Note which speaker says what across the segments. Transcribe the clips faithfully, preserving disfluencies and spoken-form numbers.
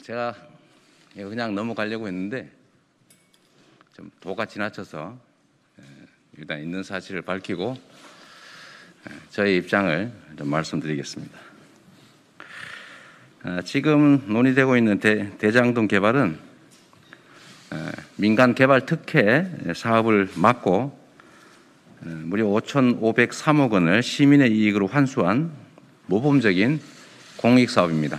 Speaker 1: 제가 그냥 넘어가려고 했는데 좀 도가 지나쳐서 일단 있는 사실을 밝히고 저의 입장을 좀 말씀드리겠습니다. 지금 논의되고 있는 대, 대장동 개발은 민간 개발 특혜 사업을 막고 무려 오천오백삼억 원을 시민의 이익으로 환수한 모범적인 공익사업입니다.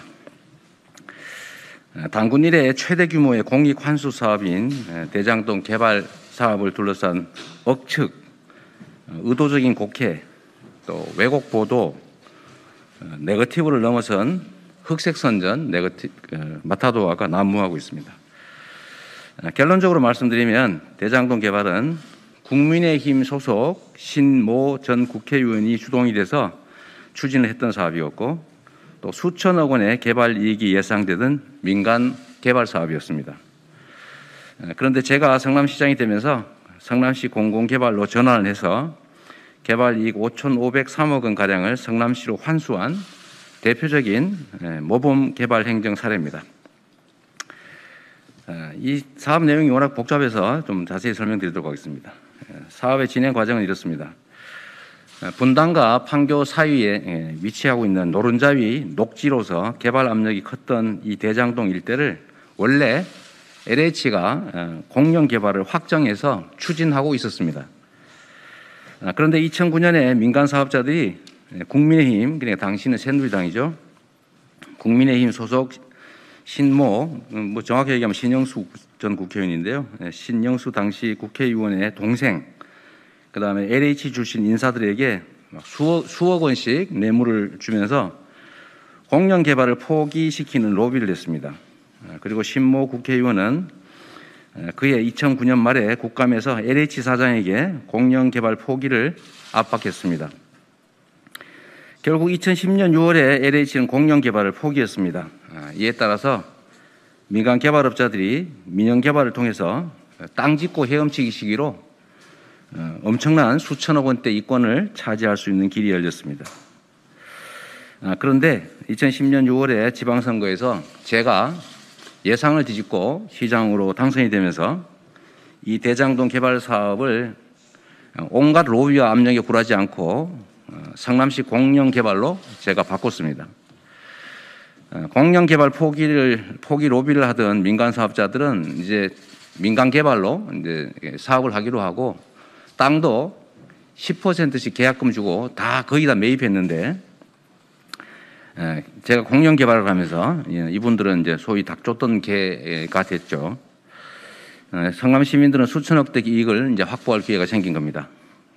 Speaker 1: 단군 이래 최대 규모의 공익 환수 사업인 대장동 개발 사업을 둘러싼 억측, 의도적인 곡해, 또 왜곡 보도, 네거티브를 넘어선 흑색 선전, 네거티브, 마타도아가 난무하고 있습니다. 결론적으로 말씀드리면 대장동 개발은 국민의힘 소속 신모 전 국회의원이 주동이 돼서 추진을 했던 사업이었고 또 수천억 원의 개발 이익이 예상되던 민간 개발 사업이었습니다. 그런데 제가 성남시장이 되면서 성남시 공공개발로 전환을 해서 개발 이익 오천오백삼억 원가량을 성남시로 환수한 대표적인 모범 개발 행정 사례입니다. 이 사업 내용이 워낙 복잡해서 좀 자세히 설명드리도록 하겠습니다. 사업의 진행 과정은 이렇습니다. 분당과 판교 사이에 위치하고 있는 노른자위 녹지로서 개발 압력이 컸던 이 대장동 일대를 원래 엘에이치가 공영 개발을 확정해서 추진하고 있었습니다. 그런데 이천구 년에 민간 사업자들이 국민의힘, 그러니까 당시는 새누리당이죠. 국민의힘 소속 신모, 뭐 정확히 얘기하면 신영수 전 국회의원인데요. 신영수 당시 국회의원의 동생, 그 다음에 엘에이치 출신 인사들에게 수억, 수억 원씩 뇌물을 주면서 공영 개발을 포기시키는 로비를 했습니다. 그리고 신모 국회의원은 그해 이천구 년 말에 국감에서 엘에이치 사장에게 공영 개발 포기를 압박했습니다. 결국 이천십 년 유월에 엘에이치는 공영 개발을 포기했습니다. 이에 따라서 민간 개발업자들이 민영 개발을 통해서 땅 짓고 헤엄치기 시기로 엄청난 수천억 원대 이권을 차지할 수 있는 길이 열렸습니다. 그런데 이천십 년 유월에 지방선거에서 제가 예상을 뒤집고 시장으로 당선이 되면서 이 대장동 개발 사업을 온갖 로비와 압력에 굴하지 않고 성남시 공영 개발로 제가 바꿨습니다. 공영 개발 포기를 포기 로비를 하던 민간 사업자들은 이제 민간 개발로 이제 사업을 하기로 하고 땅도 십 퍼센트씩 계약금 주고 다 거의 다 매입했는데 제가 공영 개발을 하면서 이분들은 이제 소위 닭 쫓던 개가 됐죠. 성남 시민들은 수천억대 이익을 이제 확보할 기회가 생긴 겁니다.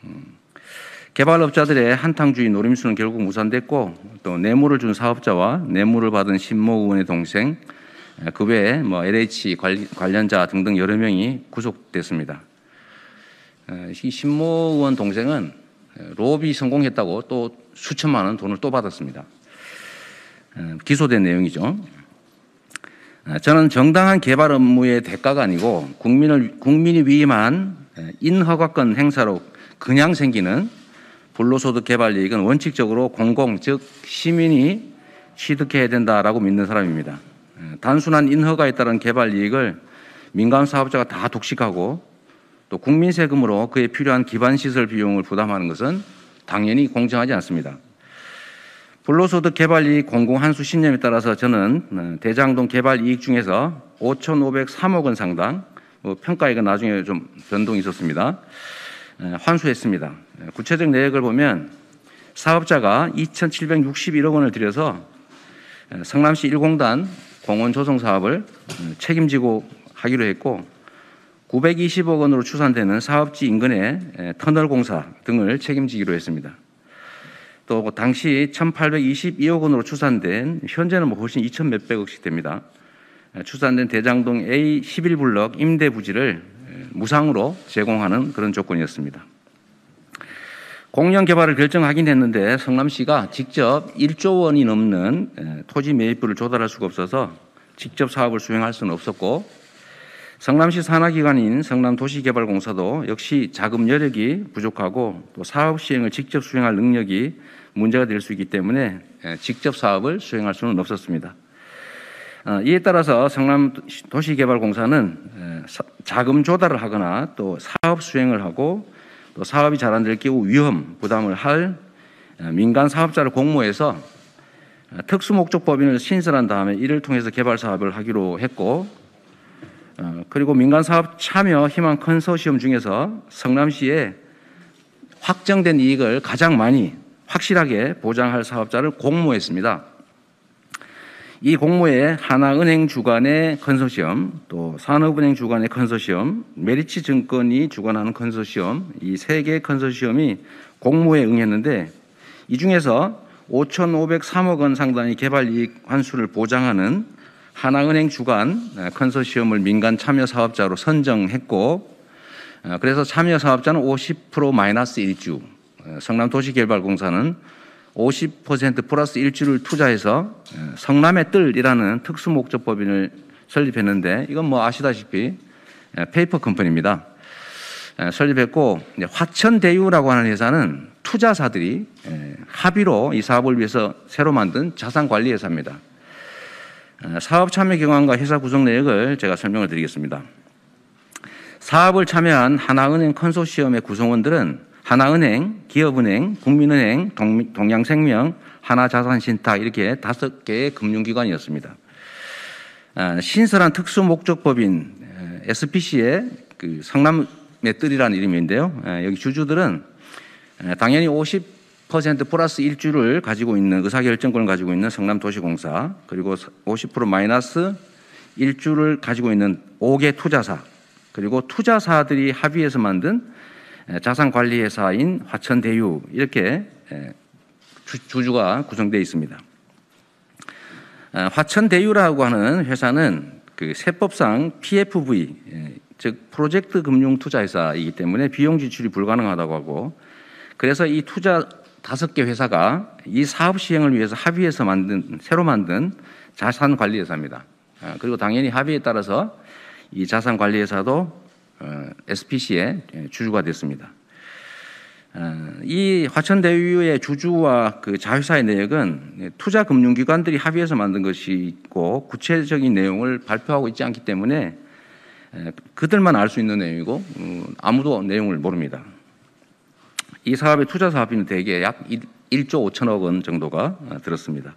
Speaker 1: 개발업자들의 한탕주의 노림수는 결국 무산됐고 또 뇌물을 준 사업자와 뇌물을 받은 신모 의원의 동생, 그 외에 뭐 엘에이치 관련자 등등 여러 명이 구속됐습니다. 이 신모 의원 동생은 로비 성공했다고 또 수천만 원 돈을 또 받았습니다. 기소된 내용이죠. 저는 정당한 개발 업무의 대가가 아니고 국민을, 국민이 위임한 인허가권 행사로 그냥 생기는 불로소득 개발 이익은 원칙적으로 공공, 즉 시민이 취득해야 된다라고 믿는 사람입니다. 단순한 인허가에 따른 개발 이익을 민간 사업자가 다 독식하고 또 국민 세금으로 그에 필요한 기반시설 비용을 부담하는 것은 당연히 공정하지 않습니다. 불로소득 개발 이익 공공 환수 신념에 따라서 저는 대장동 개발 이익 중에서 오천오백삼억 원 상당, 뭐 평가액은 나중에 좀 변동이 있었습니다. 환수했습니다. 구체적 내역을 보면 사업자가 이천칠백육십일억 원을 들여서 성남시 일 공단 공원 조성 사업을 책임지고 하기로 했고 구백이십억 원으로 추산되는 사업지 인근의 터널 공사 등을 책임지기로 했습니다. 또 당시 천팔백이십이억 원으로 추산된, 현재는 뭐 훨씬 이천 몇백억씩 됩니다. 추산된 대장동 에이 십일 블록 임대 부지를 무상으로 제공하는 그런 조건이었습니다. 공영 개발을 결정하긴 했는데 성남시가 직접 일조 원이 넘는 토지 매입부를 조달할 수가 없어서 직접 사업을 수행할 수는 없었고 성남시 산하기관인 성남도시개발공사도 역시 자금 여력이 부족하고 또 사업 시행을 직접 수행할 능력이 문제가 될 수 있기 때문에 직접 사업을 수행할 수는 없었습니다. 이에 따라서 성남도시개발공사는 자금 조달을 하거나 또 사업 수행을 하고 또 사업이 잘 안 될 경우 위험 부담을 할 민간 사업자를 공모해서 특수목적법인을 신설한 다음에 이를 통해서 개발 사업을 하기로 했고, 그리고 민간 사업 참여 희망 컨소시엄 중에서 성남시에 확정된 이익을 가장 많이 확실하게 보장할 사업자를 공모했습니다. 이 공모에 하나은행 주관의 컨소시엄, 또 산업은행 주관의 컨소시엄, 메리츠증권이 주관하는 컨소시엄, 이 세 개의 컨소시엄이 공모에 응했는데, 이 중에서 오천오백삼억 원 상당의 개발이익 환수를 보장하는 하나은행 주관 컨소시엄을 민간 참여 사업자로 선정했고, 그래서 참여 사업자는 오십 퍼센트 마이너스 일 주, 성남도시개발공사는 오십 퍼센트 플러스 일 주를 투자해서 성남의 뜰이라는 특수목적법인을 설립했는데, 이건 뭐 아시다시피 페이퍼 컴퍼니입니다. 설립했고, 화천대유라고 하는 회사는 투자사들이 합의로 이 사업을 위해서 새로 만든 자산관리회사입니다. 사업 참여 경황과 회사 구성 내역을 제가 설명을 드리겠습니다. 사업을 참여한 하나은행 컨소시엄의 구성원들은 하나은행, 기업은행, 국민은행, 동, 동양생명, 하나자산신탁 이렇게 다섯 개의 금융기관이었습니다. 신설한 특수목적법인 에스피씨의 그 성남의 뜰이라는 이름인데요. 여기 주주들은 당연히 오십 퍼센트 플러스 일 주를 가지고 있는 의사결정권을 가지고 있는 성남도시공사, 그리고 오십 퍼센트 마이너스 일 주를 가지고 있는 다섯 개 투자사, 그리고 투자사들이 합의해서 만든 자산관리회사인 화천대유, 이렇게 주주가 구성되어 있습니다. 화천대유라고 하는 회사는 그 세법상 피에프브이, 즉 프로젝트 금융투자회사이기 때문에 비용 지출이 불가능하다고 하고, 그래서 이 투자 다섯 개 회사가 이 사업 시행을 위해서 합의해서 만든, 새로 만든 자산관리회사입니다. 그리고 당연히 합의에 따라서 이 자산관리회사도 에스피씨의 주주가 됐습니다. 이 화천대유의 주주와 그 자회사의 내역은 투자금융기관들이 합의해서 만든 것이고, 구체적인 내용을 발표하고 있지 않기 때문에 그들만 알 수 있는 내용이고 아무도 내용을 모릅니다. 이 사업의 투자 사업비는 대개 약 일조 오천억 원 정도가 들었습니다.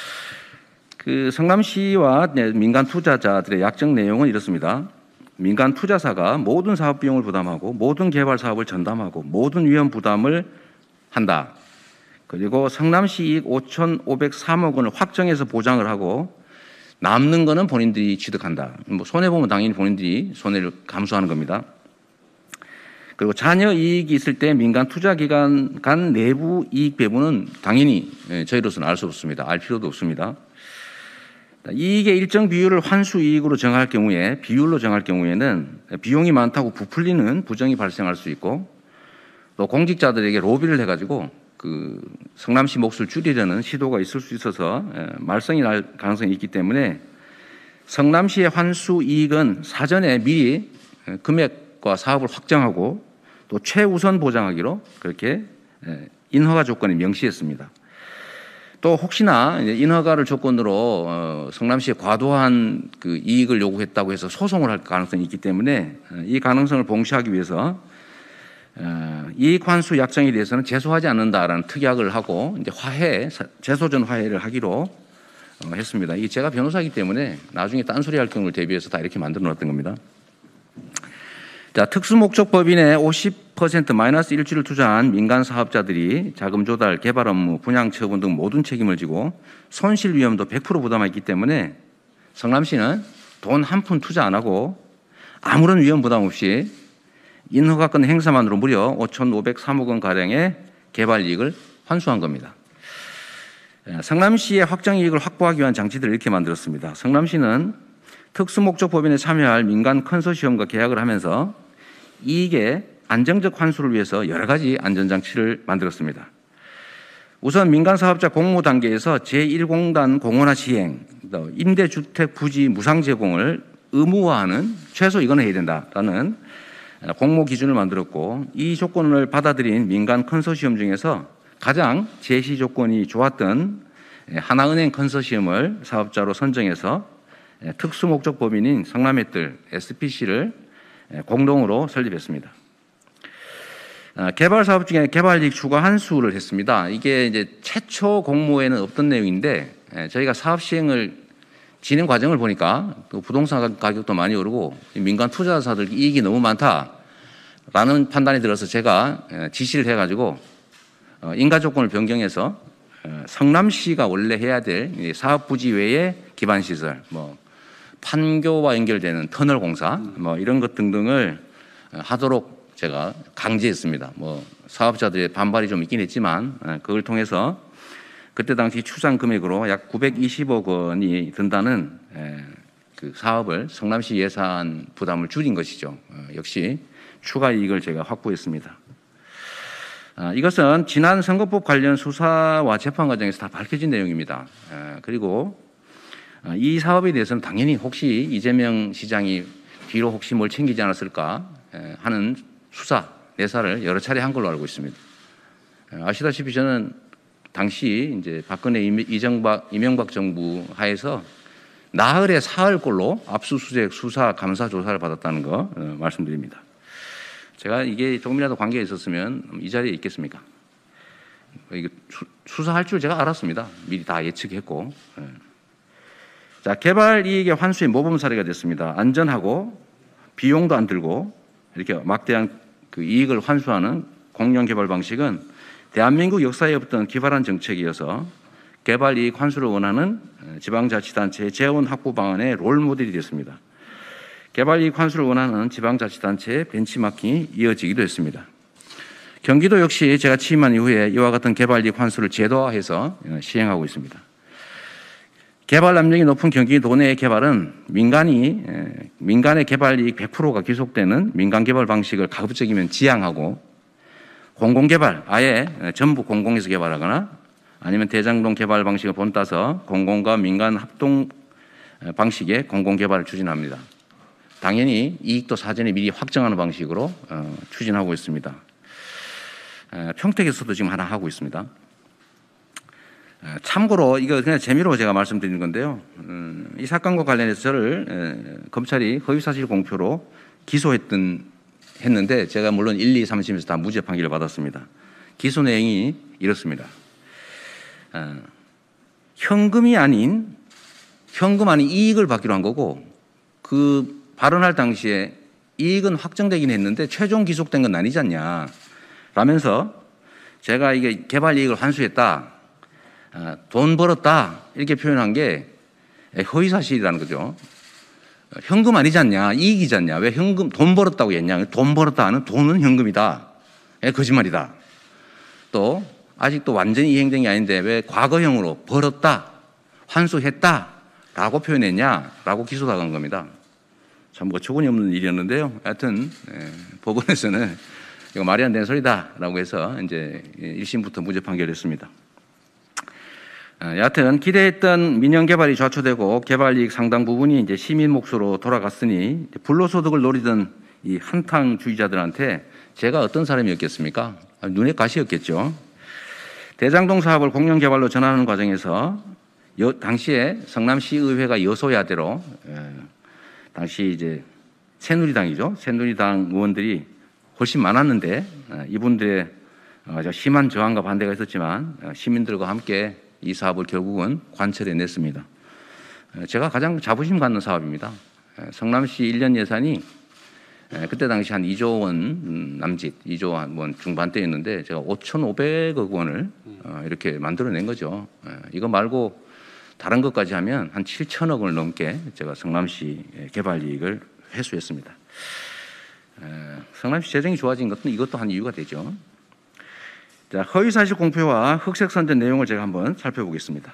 Speaker 1: 그 성남시와 민간 투자자들의 약정 내용은 이렇습니다. 민간 투자사가 모든 사업 비용을 부담하고 모든 개발 사업을 전담하고 모든 위험 부담을 한다. 그리고 성남시 이익 오천오백삼억 원을 확정해서 보장을 하고 남는 거는 본인들이 취득한다. 뭐 손해 보면 당연히 본인들이 손해를 감수하는 겁니다. 그리고 잔여 이익이 있을 때 민간 투자기관 간 내부 이익 배분은 당연히 저희로서는 알 수 없습니다. 알 필요도 없습니다. 이익의 일정 비율을 환수 이익으로 정할 경우에, 비율로 정할 경우에는 비용이 많다고 부풀리는 부정이 발생할 수 있고, 또 공직자들에게 로비를 해가지고 그 성남시 몫을 줄이려는 시도가 있을 수 있어서 말썽이 날 가능성이 있기 때문에 성남시의 환수 이익은 사전에 미리 금액과 사업을 확정하고 또 최우선 보장하기로 그렇게 인허가 조건에 명시했습니다. 또 혹시나 인허가를 조건으로 성남시에 과도한 그 이익을 요구했다고 해서 소송을 할 가능성이 있기 때문에 이 가능성을 봉쇄하기 위해서 이익 환수 약정에 대해서는 제소하지 않는다라는 특약을 하고 이제 화해, 제소전 화해를 하기로 했습니다. 이게 제가 변호사이기 때문에 나중에 딴소리 할 경우를 대비해서 다 이렇게 만들어 놨던 겁니다. 자, 특수목적법인의 오십 퍼센트 마이너스 일 주를 투자한 민간 사업자들이 자금 조달, 개발 업무, 분양 처분 등 모든 책임을 지고 손실 위험도 백 퍼센트 부담하기 때문에 성남시는 돈 한 푼 투자 안 하고 아무런 위험 부담 없이 인허가권 행사만으로 무려 오천오백삼억 원 가량의 개발 이익을 환수한 겁니다. 성남시의 확정 이익을 확보하기 위한 장치들을 이렇게 만들었습니다. 성남시는 특수목적법인에 참여할 민간 컨소시엄과 계약을 하면서 이익의 안정적 환수를 위해서 여러 가지 안전장치를 만들었습니다. 우선 민간사업자 공모 단계에서 제일 공단 공원화 시행, 임대주택 부지 무상 제공을 의무화하는, 최소 이거는 해야 된다라는 공모 기준을 만들었고, 이 조건을 받아들인 민간 컨소시엄 중에서 가장 제시 조건이 좋았던 하나은행 컨소시엄을 사업자로 선정해서 특수목적 법인인 성남햇들 에스피씨를 공동으로 설립했습니다. 개발 사업 중에 개발이익 추가 환수를 했습니다. 이게 이제 최초 공모에는 없던 내용인데 저희가 사업 시행을 진행 과정을 보니까 또 부동산 가격도 많이 오르고 민간 투자사들 이익이 너무 많다라는 판단이 들어서 제가 지시를 해가지고 인가 조건을 변경해서 성남시가 원래 해야 될 사업 부지 외에 기반 시설, 뭐 판교와 연결되는 터널 공사, 뭐 이런 것 등등을 하도록 제가 강제했습니다. 뭐 사업자들의 반발이 좀 있긴 했지만 그걸 통해서 그때 당시 추산 금액으로 약 구백이십억 원이 든다는 그 사업을 성남시 예산 부담을 줄인 것이죠. 역시 추가 이익을 제가 확보했습니다. 이것은 지난 선거법 관련 수사와 재판 과정에서 다 밝혀진 내용입니다. 그리고 이 사업에 대해서는 당연히 혹시 이재명 시장이 뒤로 혹시 뭘 챙기지 않았을까 하는 수사, 내사를 여러 차례 한 걸로 알고 있습니다. 아시다시피 저는 당시 이제 박근혜 이정박, 이명박 정부 하에서 나흘에 사흘꼴로 압수수색, 수사, 감사 조사를 받았다는 거 어, 말씀드립니다. 제가 이게 조금이라도 관계가 있었으면 이 자리에 있겠습니까? 이거 수, 수사할 줄 제가 알았습니다. 미리 다 예측했고. 예. 자, 개발 이익의 환수의 모범 사례가 됐습니다. 안전하고 비용도 안 들고 이렇게 막대한 그 이익을 환수하는 공영 개발 방식은 대한민국 역사에 없던 기발한 정책이어서 개발 이익 환수를 원하는 지방자치단체의 재원 확보 방안의 롤 모델이 됐습니다. 개발 이익 환수를 원하는 지방자치단체의 벤치마킹이 이어지기도 했습니다. 경기도 역시 제가 취임한 이후에 이와 같은 개발 이익 환수를 제도화해서 시행하고 있습니다. 개발 압력이 높은 경기도 내 개발은 민간이 민간의 개발 이익 백 퍼센트가 귀속되는 민간 개발 방식을 가급적이면 지양하고 공공개발, 아예 전부 공공에서 개발하거나 아니면 대장동 개발 방식을 본따서 공공과 민간 합동 방식의 공공개발을 추진합니다. 당연히 이익도 사전에 미리 확정하는 방식으로 추진하고 있습니다. 평택에서도 지금 하나 하고 있습니다. 참고로 이거 그냥 재미로 제가 말씀드리는 건데요. 이 사건과 관련해서 저를 검찰이 허위사실 공표로 기소했던 했는데 제가 물론 일, 이, 삼 심에서 다 무죄 판결을 받았습니다. 기소 내용이 이렇습니다. 어, 현금이 아닌 현금 아닌 이익을 받기로 한 거고 그 발언할 당시에 이익은 확정되긴 했는데 최종 기속된 건 아니지 않냐 라면서 제가 이게 개발 이익을 환수했다, 어, 돈 벌었다 이렇게 표현한 게 허위사실이라는 거죠. 현금 아니지 않냐, 이익이지 않냐, 왜 현금, 돈 벌었다고 했냐, 돈 벌었다 하는 돈은 현금이다. 에, 거짓말이다. 또, 아직도 완전히 이행된 게 아닌데 왜 과거형으로 벌었다, 환수했다 라고 표현했냐, 라고 기소당한 겁니다. 참 어처구니 없는 일이었는데요. 하여튼, 에, 법원에서는 이거 말이 안 되는 소리다 라고 해서 이제 일 심부터 무죄 판결했습니다. 여하튼 기대했던 민영 개발이 좌초되고 개발 이익 상당 부분이 이제 시민 몫으로 돌아갔으니 불로소득을 노리던 이 한탕주의자들한테 제가 어떤 사람이었겠습니까? 눈에 가시였겠죠. 대장동 사업을 공영 개발로 전환하는 과정에서 여, 당시에 성남시 의회가 여소야대로 에, 당시 이제 새누리당이죠. 새누리당 의원들이 훨씬 많았는데 에, 이분들의 어, 심한 저항과 반대가 있었지만 어, 시민들과 함께 이 사업을 결국은 관철해냈습니다. 제가 가장 자부심 갖는 사업입니다. 성남시 일 년 예산이 그때 당시 한 이조 원 남짓, 이조 원 중반대였는데 제가 오천오백억 원을 이렇게 만들어낸 거죠. 이거 말고 다른 것까지 하면 한 칠천억 원을 넘게 제가 성남시 개발 이익을 회수했습니다. 성남시 재정이 좋아진 것도 이것도 한 이유가 되죠. 자, 허위사실 공표와 흑색선전 내용을 제가 한번 살펴보겠습니다.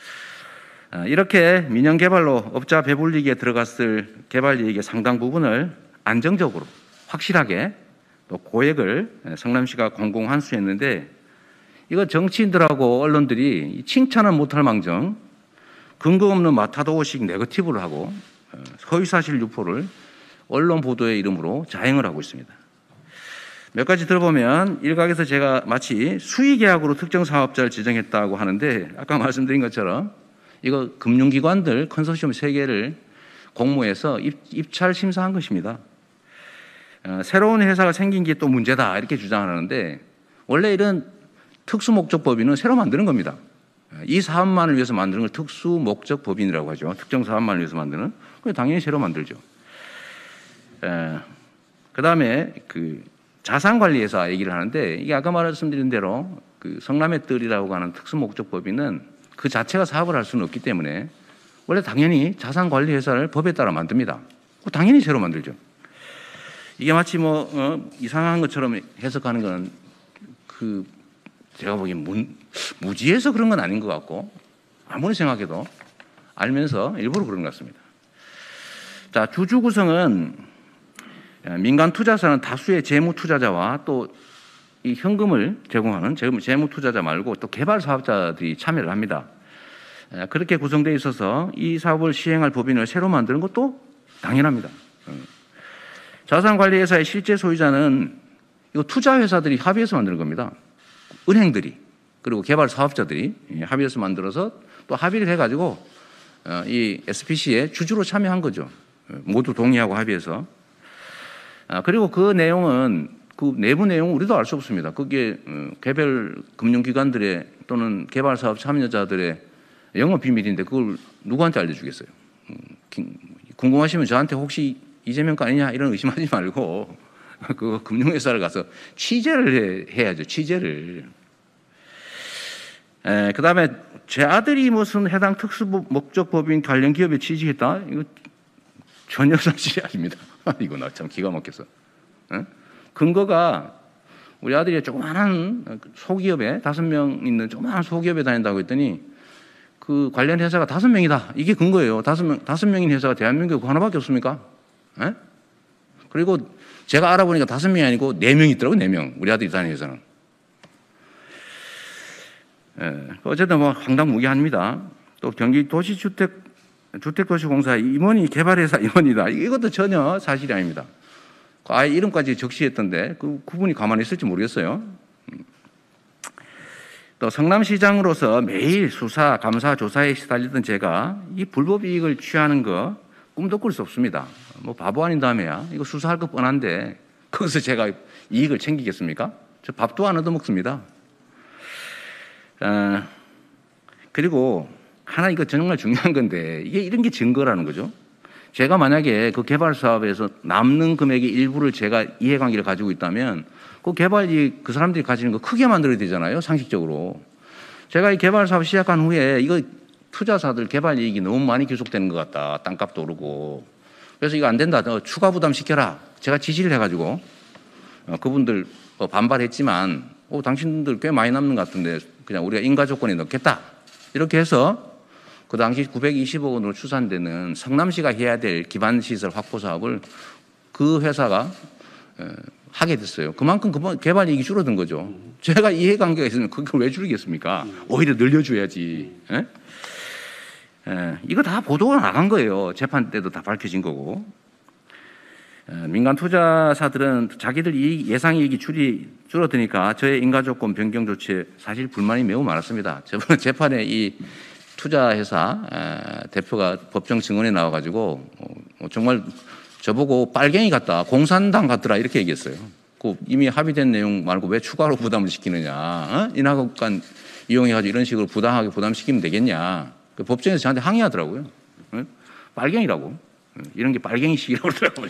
Speaker 1: 이렇게 민영개발로 업자 배불리기에 들어갔을 개발 이익의 상당 부분을 안정적으로 확실하게 또 고액을 성남시가 공공환수했는데 이거 정치인들하고 언론들이 칭찬은 못할 망정 근거 없는 마타도식 네거티브를 하고 허위사실 유포를 언론 보도의 이름으로 자행을 하고 있습니다. 몇 가지 들어보면 일각에서 제가 마치 수의계약으로 특정 사업자를 지정했다고 하는데 아까 말씀드린 것처럼 이거 금융기관들 컨소시엄 세 개를 공모해서 입, 입찰 심사한 것입니다. 어, 새로운 회사가 생긴 게 또 문제다 이렇게 주장하는데 원래 이런 특수목적법인은 새로 만드는 겁니다. 이 사업만을 위해서 만드는 걸 특수목적법인이라고 하죠. 특정 사업만을 위해서 만드는. 당연히 새로 만들죠. 그 다음에 그 자산관리회사 얘기를 하는데 이게 아까 말씀드린 대로 그 성남의 뜰이라고 하는 특수목적법인은 그 자체가 사업을 할 수는 없기 때문에 원래 당연히 자산관리회사를 법에 따라 만듭니다. 당연히 새로 만들죠. 이게 마치 뭐 어, 이상한 것처럼 해석하는 건 그 제가 보기엔 무, 무지해서 그런 건 아닌 것 같고 아무리 생각해도 알면서 일부러 그런 것 같습니다. 자, 주주 구성은 민간 투자사는 다수의 재무 투자자와 또 이 현금을 제공하는 재무 투자자 말고 또 개발 사업자들이 참여를 합니다. 그렇게 구성되어 있어서 이 사업을 시행할 법인을 새로 만드는 것도 당연합니다. 자산관리회사의 실제 소유자는 이거 투자회사들이 합의해서 만드는 겁니다. 은행들이 그리고 개발 사업자들이 합의해서 만들어서 또 합의를 해가지고 이 에스피씨에 주주로 참여한 거죠. 모두 동의하고 합의해서. 그리고 그 내용은 그 내부 내용은 우리도 알 수 없습니다. 그게 개별 금융기관들의 또는 개발사업 참여자들의 영업 비밀인데 그걸 누구한테 알려주겠어요? 궁금하시면 저한테 혹시 이재명 거 아니냐 이런 의심하지 말고 그 금융회사를 가서 취재를 해, 해야죠. 취재를. 그 다음에 제 아들이 무슨 해당 특수목적법인 관련 기업에 취직했다? 이거 전혀 사실이 아닙니다. 이거 나 참 기가 막혀서. 에? 근거가 우리 아들이 조그마한 소기업에 다섯 명 있는 조그마한 소기업에 다닌다고 했더니 그 관련 회사가 다섯 명이다. 이게 근거예요. 다섯 명, 다섯 명인 회사가 대한민국에 하나밖에 없습니까? 에? 그리고 제가 알아보니까 다섯 명이 아니고 네 명 있더라고요. 네 명. 우리 아들이 다니는 회사는. 예, 어쨌든 뭐 황당무계합니다. 또 경기 도시주택 주택도시공사 임원이 개발회사 임원이다. 이것도 전혀 사실이 아닙니다. 아예 이름까지 적시했던데 그 그분이 가만히 있을지 모르겠어요. 또 성남시장으로서 매일 수사, 감사, 조사에 시달리던 제가 이 불법 이익을 취하는 거 꿈도 꿀 수 없습니다. 뭐 바보 아닌 다음에야 이거 수사할 거 뻔한데 거기서 제가 이익을 챙기겠습니까? 저 밥도 안 얻어먹습니다. 어, 그리고 하나 이거 정말 중요한 건데 이게 이런 게 증거라는 거죠. 제가 만약에 그 개발 사업에서 남는 금액의 일부를 제가 이해관계를 가지고 있다면 그 개발 이익 그 사람들이 가지는 거 크게 만들어야 되잖아요. 상식적으로. 제가 이 개발 사업 시작한 후에 이거 투자사들 개발 이익이 너무 많이 귀속되는 것 같다. 땅값도 오르고. 그래서 이거 안 된다. 더 추가 부담 시켜라. 제가 지시를 해가지고 어, 그분들 어, 반발했지만 어, 당신들 꽤 많이 남는 것 같은데 그냥 우리가 인가 조건에 넣겠다. 이렇게 해서 그 당시 구백이십억 원으로 추산되는 성남시가 해야 될 기반시설 확보 사업을 그 회사가 하게 됐어요. 그만큼 개발 이익이 줄어든 거죠. 제가 이해관계가 있으면 그걸 왜 줄이겠습니까? 오히려 늘려줘야지. 에? 에, 이거 다 보도가 나간 거예요. 재판 때도 다 밝혀진 거고. 에, 민간 투자사들은 자기들 이익, 예상 이익이 줄이, 줄어드니까 저의 인가조건 변경 조치에 사실 불만이 매우 많았습니다. 저번에 재판에 이 투자회사 대표가 법정 증언에 나와가지고 정말 저보고 빨갱이 같다, 공산당 같더라 이렇게 얘기했어요. 그 이미 합의된 내용 말고 왜 추가로 부담을 시키느냐? 어? 인하급간 이용해가지고 이런 식으로 부당하게 부담시키면 되겠냐? 그 법정에서 저한테 항의하더라고요. 어? 빨갱이라고. 이런 게 빨갱이식이라고 그러더라고요.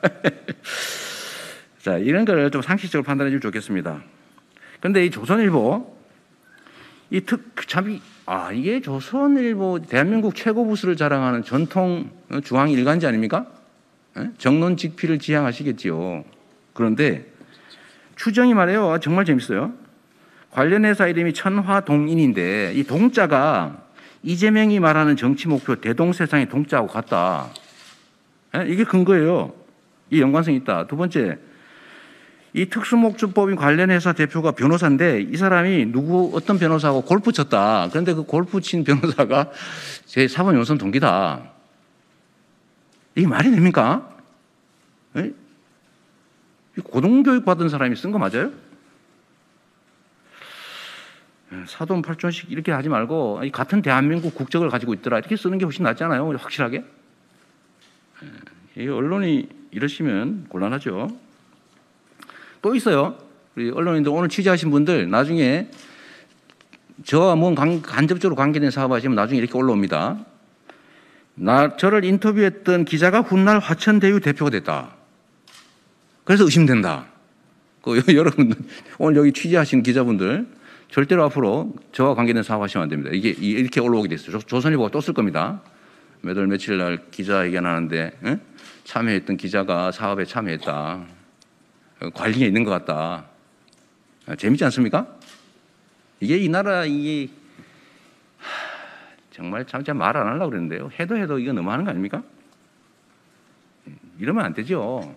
Speaker 1: 자, 이런 걸 좀 상식적으로 판단해 주면 좋겠습니다. 그런데 이 조선일보 이 특, 참, 아, 이게 조선일보 대한민국 최고 부수를 자랑하는 전통 중앙 일간지 아닙니까? 정론직필을 지향하시겠지요. 그런데 추정이 말해요. 정말 재밌어요. 관련 회사 이름이 천화동인인데 이 동자가 이재명이 말하는 정치 목표 대동세상의 동자하고 같다. 이게 근거예요. 이 연관성이 있다. 두 번째, 이 특수목적법인 관련 회사 대표가 변호사인데 이 사람이 누구 어떤 변호사하고 골프 쳤다. 그런데 그 골프 친 변호사가 제 사법연수원 동기다. 이게 말이 됩니까? 에? 고등교육 받은 사람이 쓴 거 맞아요? 사돈 팔촌씩 이렇게 하지 말고 같은 대한민국 국적을 가지고 있더라 이렇게 쓰는 게 훨씬 낫지 않아요? 확실하게? 이 언론이 이러시면 곤란하죠. 또 있어요. 우리 언론인들 오늘 취재하신 분들 나중에 저와 뭔 간접적으로 관계된 사업하시면 나중에 이렇게 올라옵니다. 나 저를 인터뷰했던 기자가 훗날 화천대유 대표가 됐다. 그래서 의심된다. 그 여러분 오늘 여기 취재하신 기자분들 절대로 앞으로 저와 관계된 사업하시면 안 됩니다. 이게 이렇게 올라오게 됐어요. 조선일보가 또 쓸 겁니다. 몇 월 며칠 날 기자회견하는데 에? 참여했던 기자가 사업에 참여했다. 관리에 있는 것 같다. 재밌지 않습니까? 이게 이 나라 이게 정말 참 제가 말 안 하려고 그랬는데요. 해도 해도 이거 너무 하는 거 아닙니까? 이러면 안 되죠.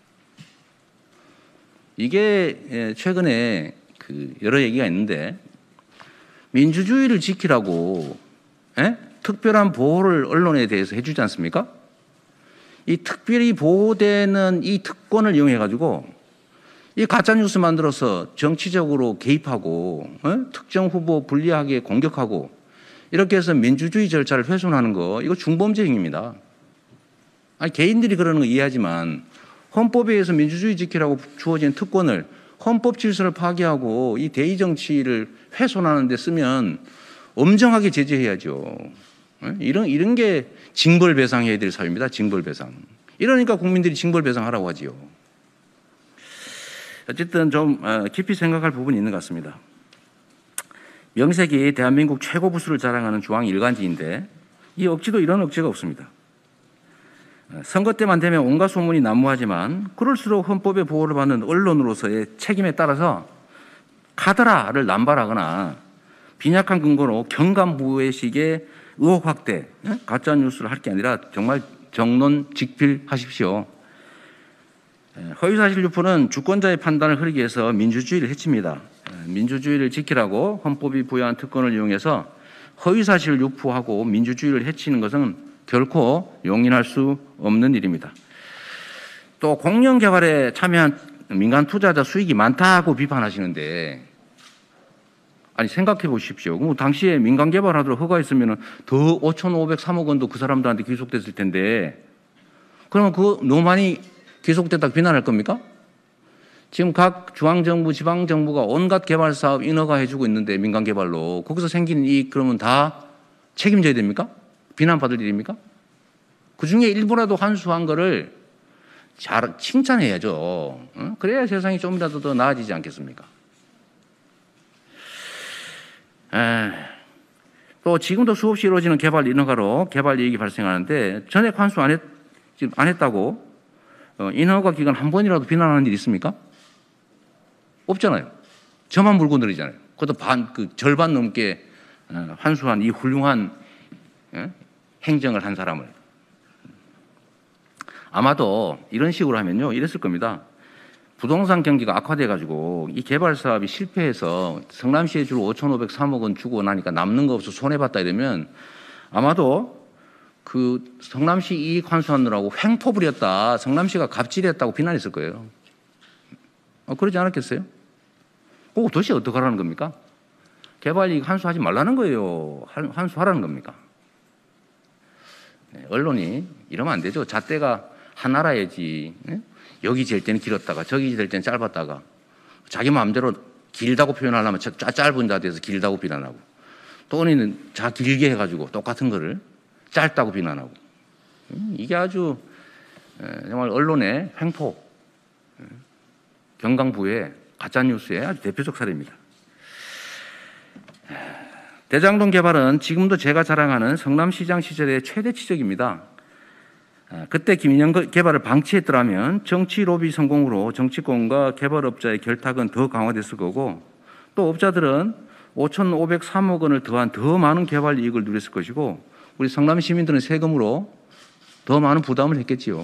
Speaker 1: 이게 최근에 그 여러 얘기가 있는데 민주주의를 지키라고 에? 특별한 보호를 언론에 대해서 해주지 않습니까? 이 특별히 보호되는 이 특권을 이용해 가지고 이 가짜 뉴스 만들어서 정치적으로 개입하고 에? 특정 후보 불리하게 공격하고 이렇게 해서 민주주의 절차를 훼손하는 거 이거 중범죄 행위입니다. 아니 개인들이 그러는 거 이해하지만 헌법에 의해서 민주주의 지키라고 주어진 특권을 헌법 질서를 파괴하고 이 대의 정치를 훼손하는 데 쓰면 엄정하게 제재해야죠. 이런, 이런 게 징벌배상해야 될 사유입니다. 징벌배상. 이러니까 국민들이 징벌배상하라고 하지요. 어쨌든 좀 깊이 생각할 부분이 있는 것 같습니다. 명색이 대한민국 최고 부수를 자랑하는 중앙 일간지인데 이 억지도 이런 억지가 없습니다. 선거 때만 되면 온갖 소문이 난무하지만 그럴수록 헌법의 보호를 받는 언론으로서의 책임에 따라서 카더라를 남발하거나 빈약한 근거로 경감부의식의 의혹 확대, 가짜 뉴스를 할 게 아니라 정말 정론 직필하십시오. 허위사실 유포는 주권자의 판단을 흐리기 위해서 민주주의를 해칩니다. 민주주의를 지키라고 헌법이 부여한 특권을 이용해서 허위사실을 유포하고 민주주의를 해치는 것은 결코 용인할 수 없는 일입니다. 또 공영 개발에 참여한 민간 투자자 수익이 많다고 비판하시는데 아니 생각해 보십시오. 그럼 당시에 민간 개발하도록 허가했으면 더 오천오백삼억 원도 그 사람들한테 귀속됐을 텐데 그러면 그 너무 많이 귀속됐다고 비난할 겁니까? 지금 각 중앙정부, 지방정부가 온갖 개발 사업 인허가 해주고 있는데 민간 개발로 거기서 생긴 이익 그러면 다 책임져야 됩니까? 비난받을 일입니까? 그 중에 일부라도 환수한 거를 잘 칭찬해야죠. 어? 그래야 세상이 좀이라도 더 나아지지 않겠습니까? 에, 또 지금도 수없이 이루어지는 개발 인허가로 개발 이익이 발생하는데 전액 환수 안, 했, 안 했다고 어, 인허가 기간 한 번이라도 비난하는 일 있습니까? 없잖아요. 저만 물고 늘리잖아요. 그것도 반, 그 절반 넘게 어, 환수한 이 훌륭한 예? 행정을 한 사람을. 아마도 이런 식으로 하면요 이랬을 겁니다. 부동산 경기가 악화돼가지고 이 개발 사업이 실패해서 성남시에 줄 오천오백삼억 원 주고 나니까 남는 거 없어 손해봤다 이러면 아마도 그 성남시 이익 환수하느라고 횡포 부렸다, 성남시가 갑질했다고 비난했을 거예요. 어, 그러지 않았겠어요? 그거 도대체 어떻게 하라는 겁니까? 개발 이익 환수하지 말라는 거예요. 환수하라는 겁니까? 네, 언론이 이러면 안 되죠. 잣대가 하나라야지. 네? 여기 질 때는 길었다가 저기 질 때는 짧았다가 자기 마음대로 길다고 표현하려면 짧은 자대에서 길다고 비난하고 또 언니는 자 길게 해가지고 똑같은 거를 짧다고 비난하고 이게 아주 정말 언론의 횡포, 경강부의 가짜뉴스의 아주 대표적 사례입니다. 대장동 개발은 지금도 제가 자랑하는 성남시장 시절의 최대치적입니다. 그때 김인영 개발을 방치했더라면 정치 로비 성공으로 정치권과 개발업자의 결탁은 더 강화됐을 거고 또 업자들은 오천오백삼억 원을 더한 더 많은 개발 이익을 누렸을 것이고 우리 성남 시민들은 세금으로 더 많은 부담을 했겠지요.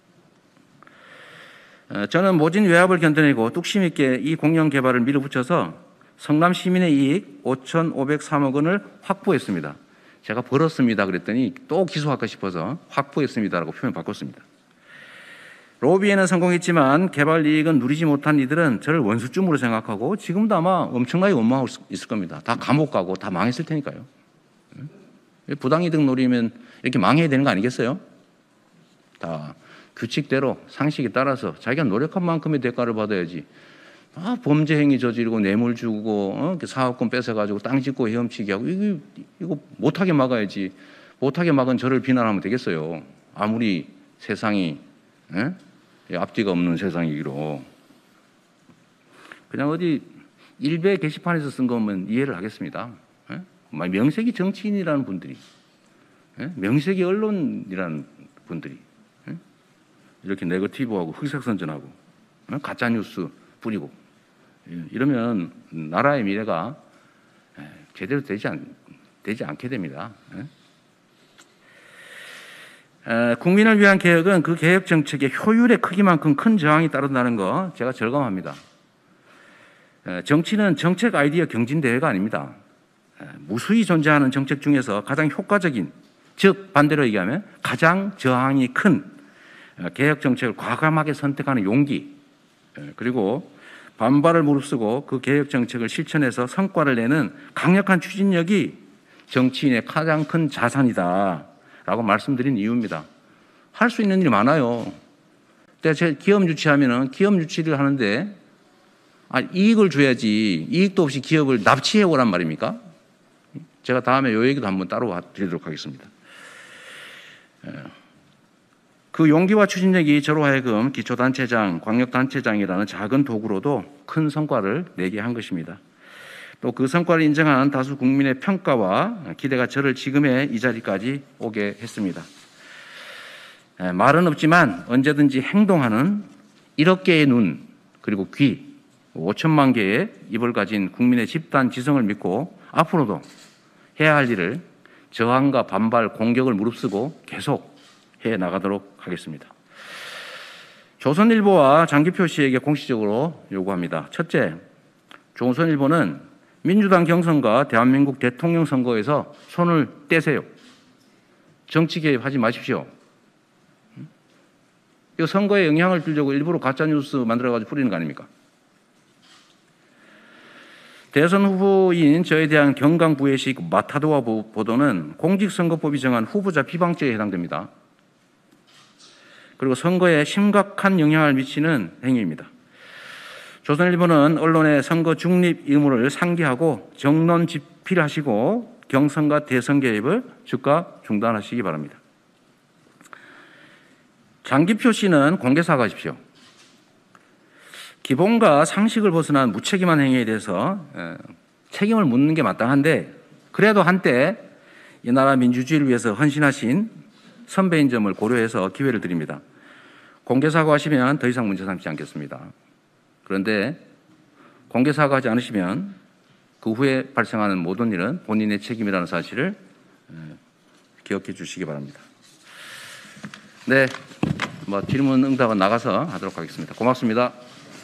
Speaker 1: 저는 모진 외압을 견뎌내고 뚝심 있게 이 공영 개발을 밀어붙여서 성남 시민의 이익 오천오백삼억 원을 확보했습니다. 제가 벌었습니다 그랬더니 또 기소할까 싶어서 확보했습니다라고 표현 바꿨습니다. 로비에는 성공했지만 개발 이익은 누리지 못한 이들은 저를 원수쯤으로 생각하고 지금도 아마 엄청나게 원망하고 있을 겁니다. 다 감옥 가고 다 망했을 테니까요. 부당이득 노리면 이렇게 망해야 되는 거 아니겠어요? 다 규칙대로 상식에 따라서 자기가 노력한 만큼의 대가를 받아야지. 아, 범죄 행위 저지르고 뇌물 주고 어? 사업권 뺏어가지고 땅 짓고 헤엄치기 하고 이거, 이거 못하게 막아야지. 못하게 막은 저를 비난하면 되겠어요. 아무리 세상이 에? 앞뒤가 없는 세상이기로. 그냥 어디 일베 게시판에서 쓴 거면 이해를 하겠습니다. 에? 명색이 정치인이라는 분들이, 에? 명색이 언론이라는 분들이 에? 이렇게 네거티브하고 흑색선전하고 에? 가짜뉴스 뿌리고 이러면 나라의 미래가 제대로 되지, 않, 되지 않게 됩니다. 에, 국민을 위한 개혁은 그 개혁 정책의 효율의 크기만큼 큰 저항이 따른다는 거 제가 절감합니다. 에, 정치는 정책 아이디어 경진대회가 아닙니다. 에, 무수히 존재하는 정책 중에서 가장 효과적인, 즉 반대로 얘기하면 가장 저항이 큰 개혁 정책을 과감하게 선택하는 용기, 에, 그리고 반발을 무릅쓰고 그 개혁 정책을 실천해서 성과를 내는 강력한 추진력이 정치인의 가장 큰 자산이다라고 말씀드린 이유입니다. 할 수 있는 일이 많아요. 제가 기업 유치하면은 기업 유치를 하는데 아, 이익을 줘야지 이익도 없이 기업을 납치해 오란 말입니까? 제가 다음에 요 얘기도 한번 따로 드리도록 하겠습니다. 그 용기와 추진력이 저로 하여금 기초단체장, 광역단체장이라는 작은 도구로도 큰 성과를 내게 한 것입니다. 또 그 성과를 인정한 다수 국민의 평가와 기대가 저를 지금의 이 자리까지 오게 했습니다. 말은 없지만 언제든지 행동하는 일억 개의 눈, 그리고 귀, 오천만 개의 입을 가진 국민의 집단 지성을 믿고 앞으로도 해야 할 일을 저항과 반발, 공격을 무릅쓰고 계속 해 나가도록 하겠습니다. 조선일보와 장기표 씨에게 공식적으로 요구합니다. 첫째, 조선일보는 민주당 경선과 대한민국 대통령 선거에서 손을 떼세요. 정치 개입하지 마십시오. 이 선거에 영향을 주려고 일부러 가짜뉴스 만들어가지고 뿌리는 거 아닙니까? 대선 후보인 저에 대한 경강부회식 마타도와 보도는 공직선거법이 정한 후보자 비방죄에 해당됩니다. 그리고 선거에 심각한 영향을 미치는 행위입니다. 조선일보는 언론의 선거 중립 의무를 상기하고 정론 집필하시고 경선과 대선 개입을 즉각 중단하시기 바랍니다. 장기표 씨는 공개 사과하십시오. 기본과 상식을 벗어난 무책임한 행위에 대해서 책임을 묻는 게 마땅한데 그래도 한때 이 나라 민주주의를 위해서 헌신하신 선배인 점을 고려해서 기회를 드립니다. 공개 사과하시면 더 이상 문제 삼지 않겠습니다. 그런데 공개 사과하지 않으시면 그 후에 발생하는 모든 일은 본인의 책임이라는 사실을 기억해 주시기 바랍니다. 네, 뭐 질문 응답은 나가서 하도록 하겠습니다. 고맙습니다.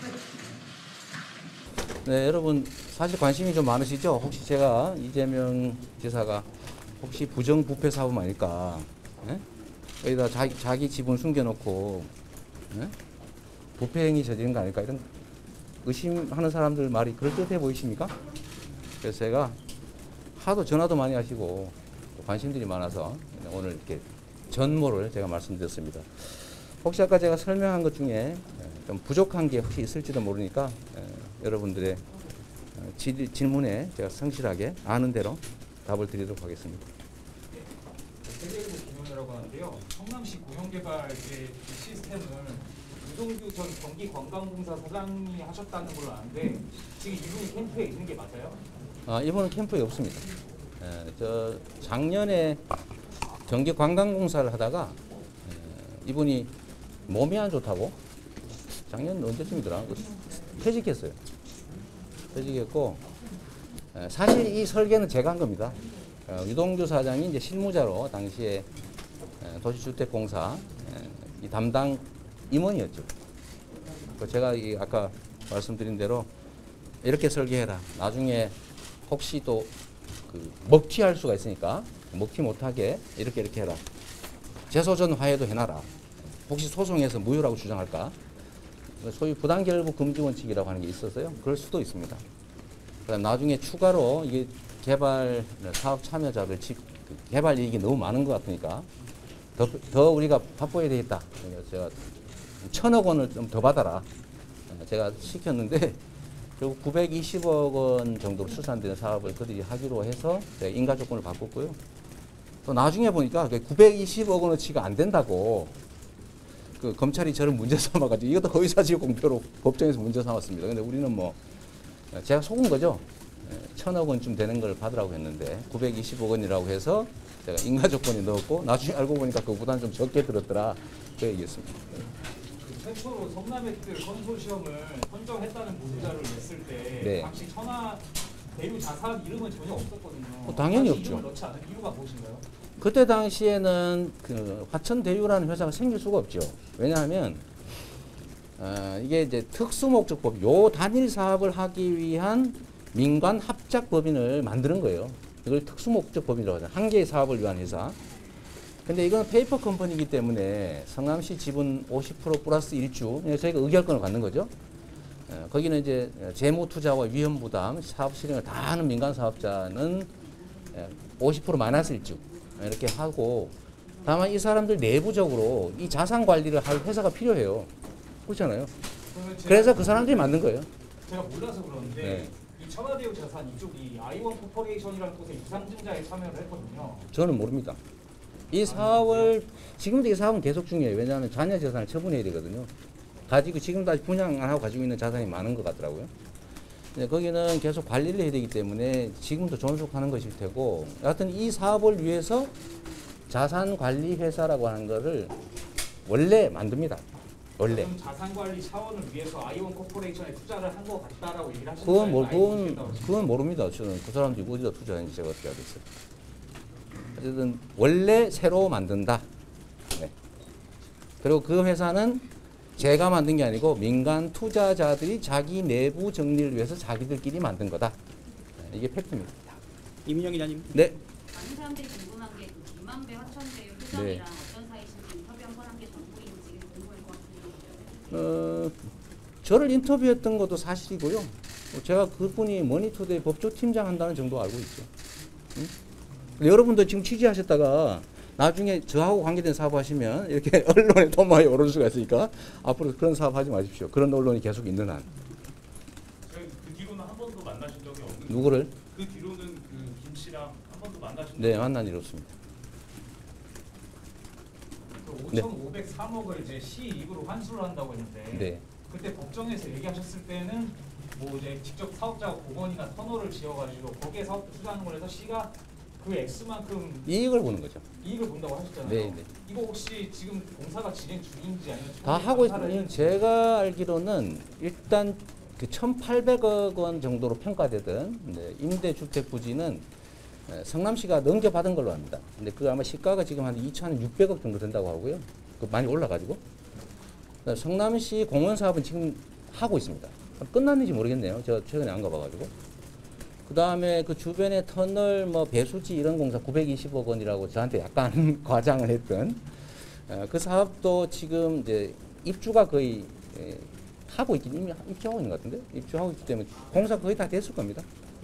Speaker 1: 네, 여러분 사실 관심이 좀 많으시죠? 혹시 제가 이재명 지사가 혹시 부정부패 사범 아닐까? 네? 여기다 자기, 자기 지분 숨겨놓고 네? 부패 행위 저지른 거 아닐까? 이런 의심하는 사람들 말이 그럴듯해 보이십니까? 그래서 제가 하도 전화도 많이 하시고 관심들이 많아서 오늘 이렇게 전모를 제가 말씀드렸습니다. 혹시 아까 제가 설명한 것 중에 좀 부족한 게 혹시 있을지도 모르니까 여러분들의 질문에 제가 성실하게 아는 대로 답을 드리도록 하겠습니다.
Speaker 2: 세계일보 김현우라고 하는데요. 성남시 고용개발 시스템을 유동규 전 경기관광공사 사장이 하셨다는 걸로 아는데 지금 이분이 캠프에 있는 게 맞아요?
Speaker 1: 아, 이분은 캠프에 없습니다. 에, 저 작년에 경기관광공사를 하다가 에, 이분이 몸이 안 좋다고 작년 언제쯤이더라? 퇴직했어요. 퇴직했고 에, 사실 이 설계는 제가 한 겁니다. 어, 유동규 사장이 이제 실무자로 당시에 에, 도시주택공사 에, 이 담당 임원이었죠. 제가 이 아까 말씀드린 대로 이렇게 설계해라. 나중에 혹시 또 그 먹튀할 수가 있으니까 먹튀 못하게 이렇게 이렇게 해라. 재소전 화해도 해놔라. 혹시 소송에서 무효라고 주장할까? 소위 부당결부 금지 원칙이라고 하는 게 있어서요. 그럴 수도 있습니다. 그다음 나중에 추가로 이게 개발 사업 참여자들 집 개발 이익이 너무 많은 것 같으니까
Speaker 3: 더, 더 우리가 바꿔야 되겠다. 그래서 제가 천억 원을 좀 더 받아라. 제가 시켰는데 결국 구백이십억 원 정도로 추산되는 사업을 그들이 하기로 해서 제가 인가 조건을 바꿨고요. 또 나중에 보니까 구백이십억 원어치가 안 된다고 그 검찰이 저를 문제 삼아가지고 이것도 허위사실 공표로 법정에서 문제 삼았습니다. 근데 우리는 뭐 제가 속은 거죠. 천억 원쯤 되는 걸 받으라고 했는데 구백이십억 원이라고 해서 제가 인가 조건이 넣었고 나중에 알고 보니까 그보다는 좀 적게 들었더라. 그 얘기했습니다.
Speaker 2: 최초로 성남의들 컨소시엄을 선정했다는 보도자를 냈을 때
Speaker 3: 네.
Speaker 2: 당시 천하 대유 자산 이름은 전혀 없었거든요.
Speaker 3: 어, 당연히
Speaker 2: 당시
Speaker 3: 없죠.
Speaker 2: 이름을 넣지 않은 이유가 무엇인가요?
Speaker 3: 그때 당시에는 그 화천대유라는 회사가 생길 수가 없죠. 왜냐하면 어, 이게 이제 특수목적법, 요 단일 사업을 하기 위한 민관 합작법인을 만드는 거예요. 이걸 특수목적법인이라고 하잖아요. 한 개의 사업을 위한 회사. 근데 이건 페이퍼 컴퍼니이기 때문에 성남시 지분 오십 퍼센트 플러스 일주, 저희가 의결권을 갖는 거죠. 어, 거기는 이제 재무 투자와 위험 부담, 사업 실행을 다 하는 민간 사업자는 오십 퍼센트 마이너스 일주 이렇게 하고, 다만 이 사람들 내부적으로 이 자산 관리를 할 회사가 필요해요. 그렇잖아요. 그래서 그 사람들이 만든 거예요.
Speaker 2: 제가 몰라서 그러는데
Speaker 3: 네.
Speaker 2: 이 천하대유 자산 이쪽이 아이원 코퍼레이션이라는 곳에 유상증자에 참여를 했거든요.
Speaker 3: 저는 모릅니다. 이 사업을 지금도 이 사업은 계속 중이에요. 왜냐하면 자녀 재산을 처분해야 되거든요. 가지고 지금도 아직 분양 안 하고 가지고 있는 자산이 많은 것 같더라고요. 근데 거기는 계속 관리를 해야 되기 때문에 지금도 존속하는 것일 테고, 여하튼 이 사업을 위해서 자산관리회사라고 하는 거를 원래 만듭니다. 원래.
Speaker 2: 그럼 자산관리 차원을 위해서 아이원 코퍼레이션에 투자를 한 것 같다라고 얘기를 하시는
Speaker 3: 그건, 모,
Speaker 2: 거예요?
Speaker 3: 그건, 그건 모릅니다. 저는 그 사람들이 어디다 투자했는지 제가 어떻게 알겠어요. 어쨌든 원래 새로 만든다. 네. 그리고 그 회사는 제가 만든 게 아니고 민간 투자자들이 자기 내부 정리를 위해서 자기들끼리 만든 거다. 네, 이게 팩트입니다.
Speaker 4: 이민영 기자님.
Speaker 3: 네.
Speaker 5: 많은 사람들이 궁금한 게그 김만배 화천대유 회장이랑 어떤 사이신지 인터뷰 한 번 한 게 전부인지 궁금할 것 같은데.
Speaker 3: 어, 저를 인터뷰했던 것도 사실이고요. 제가 그분이 머니투데이 법조팀장 한다는 정도 알고 있죠. 응? 여러분도 지금 취재하셨다가 나중에 저하고 관계된 사업 하시면 이렇게 언론에 도마에 오를 수가 있으니까 앞으로 그런 사업 하지 마십시오. 그런 언론이 계속 있는 한.
Speaker 6: 그 뒤로는 한 번도 만나신 적이 없는.
Speaker 3: 누구를?
Speaker 6: 그 뒤로는 그 김 씨랑 한 번도 만나신 적이
Speaker 3: 네, 만난 일 없습니다.
Speaker 2: 그
Speaker 3: 네.
Speaker 2: 오천오백삼억을 이제 시 이익으로 환수를 한다고 했는데
Speaker 3: 네.
Speaker 2: 그때 법정에서 얘기하셨을 때는 뭐 이제 직접 사업자가 공원이나 터널을 지어가지고 거기에 사업 투자하는 걸 해서 시가 그 액수만큼
Speaker 3: 이익을 보는 거죠.
Speaker 2: 이익을 본다고 하셨잖아요.
Speaker 3: 네, 네.
Speaker 2: 이거 혹시 지금 공사가 진행 중인지 아니면
Speaker 3: 다 하고 있는 제가 알기로는 일단 그 천팔백억 원 정도로 평가되던 네, 임대주택 부지는 성남시가 넘겨받은 걸로 압니다. 근데 그 아마 시가가 지금 한 이천육백억 정도 된다고 하고요. 그 많이 올라가지고. 성남시 공원 사업은 지금 하고 있습니다. 끝났는지 모르겠네요. 제가 최근에 안 가봐가지고. 그 다음에 그 주변에 터널 뭐 배수지 이런 공사 구백이십억 원이라고 저한테 약간 과장을 했던 그 사업도 지금 이제 입주가 거의 하고 있긴 이미 입주하고 있는 것 같은데 입주하고 있기 때문에 공사 거의 다 됐을 겁니다.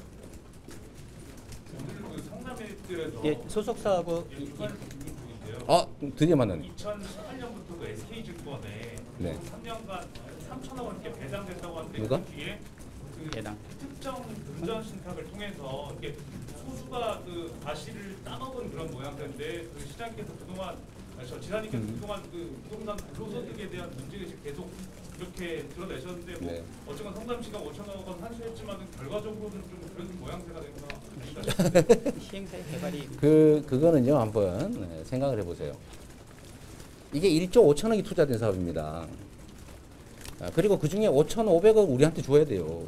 Speaker 6: 오늘 그 성남일들에서
Speaker 4: 예, 소속 사업은
Speaker 6: 유관 중인 중인데요.
Speaker 3: 아 드디어 만났네.
Speaker 6: 이천십팔 년부터 그 에스케이증권에
Speaker 3: 네.
Speaker 6: 삼 년간 삼천억 원 이렇게 배당됐다고 하는데
Speaker 3: 누가?
Speaker 6: 그 뒤에 그
Speaker 4: 배당.
Speaker 6: 특정 금전 신탁을 통해서 이렇게 소수가 그 과실을 따먹은 그런 모양새인데 그 시장님께서 그동안 아니, 저 지사님께서
Speaker 3: 음.
Speaker 6: 그동안 그 부동산 불로소득에 대한 문제를 계속 이렇게 드러내셨는데 뭐
Speaker 3: 네.
Speaker 6: 어쨌건 성남시가 오천억 원 환수했지만 결과적으로는 좀 그런 모양새가 된가 아닌가
Speaker 4: 시행사의 개발이
Speaker 3: 그 그거는요 한번 네, 생각을 해보세요. 이게 일조 오천억이 투자된 사업입니다. 아, 그리고 그 중에 오천오백억 우리한테 줘야 돼요.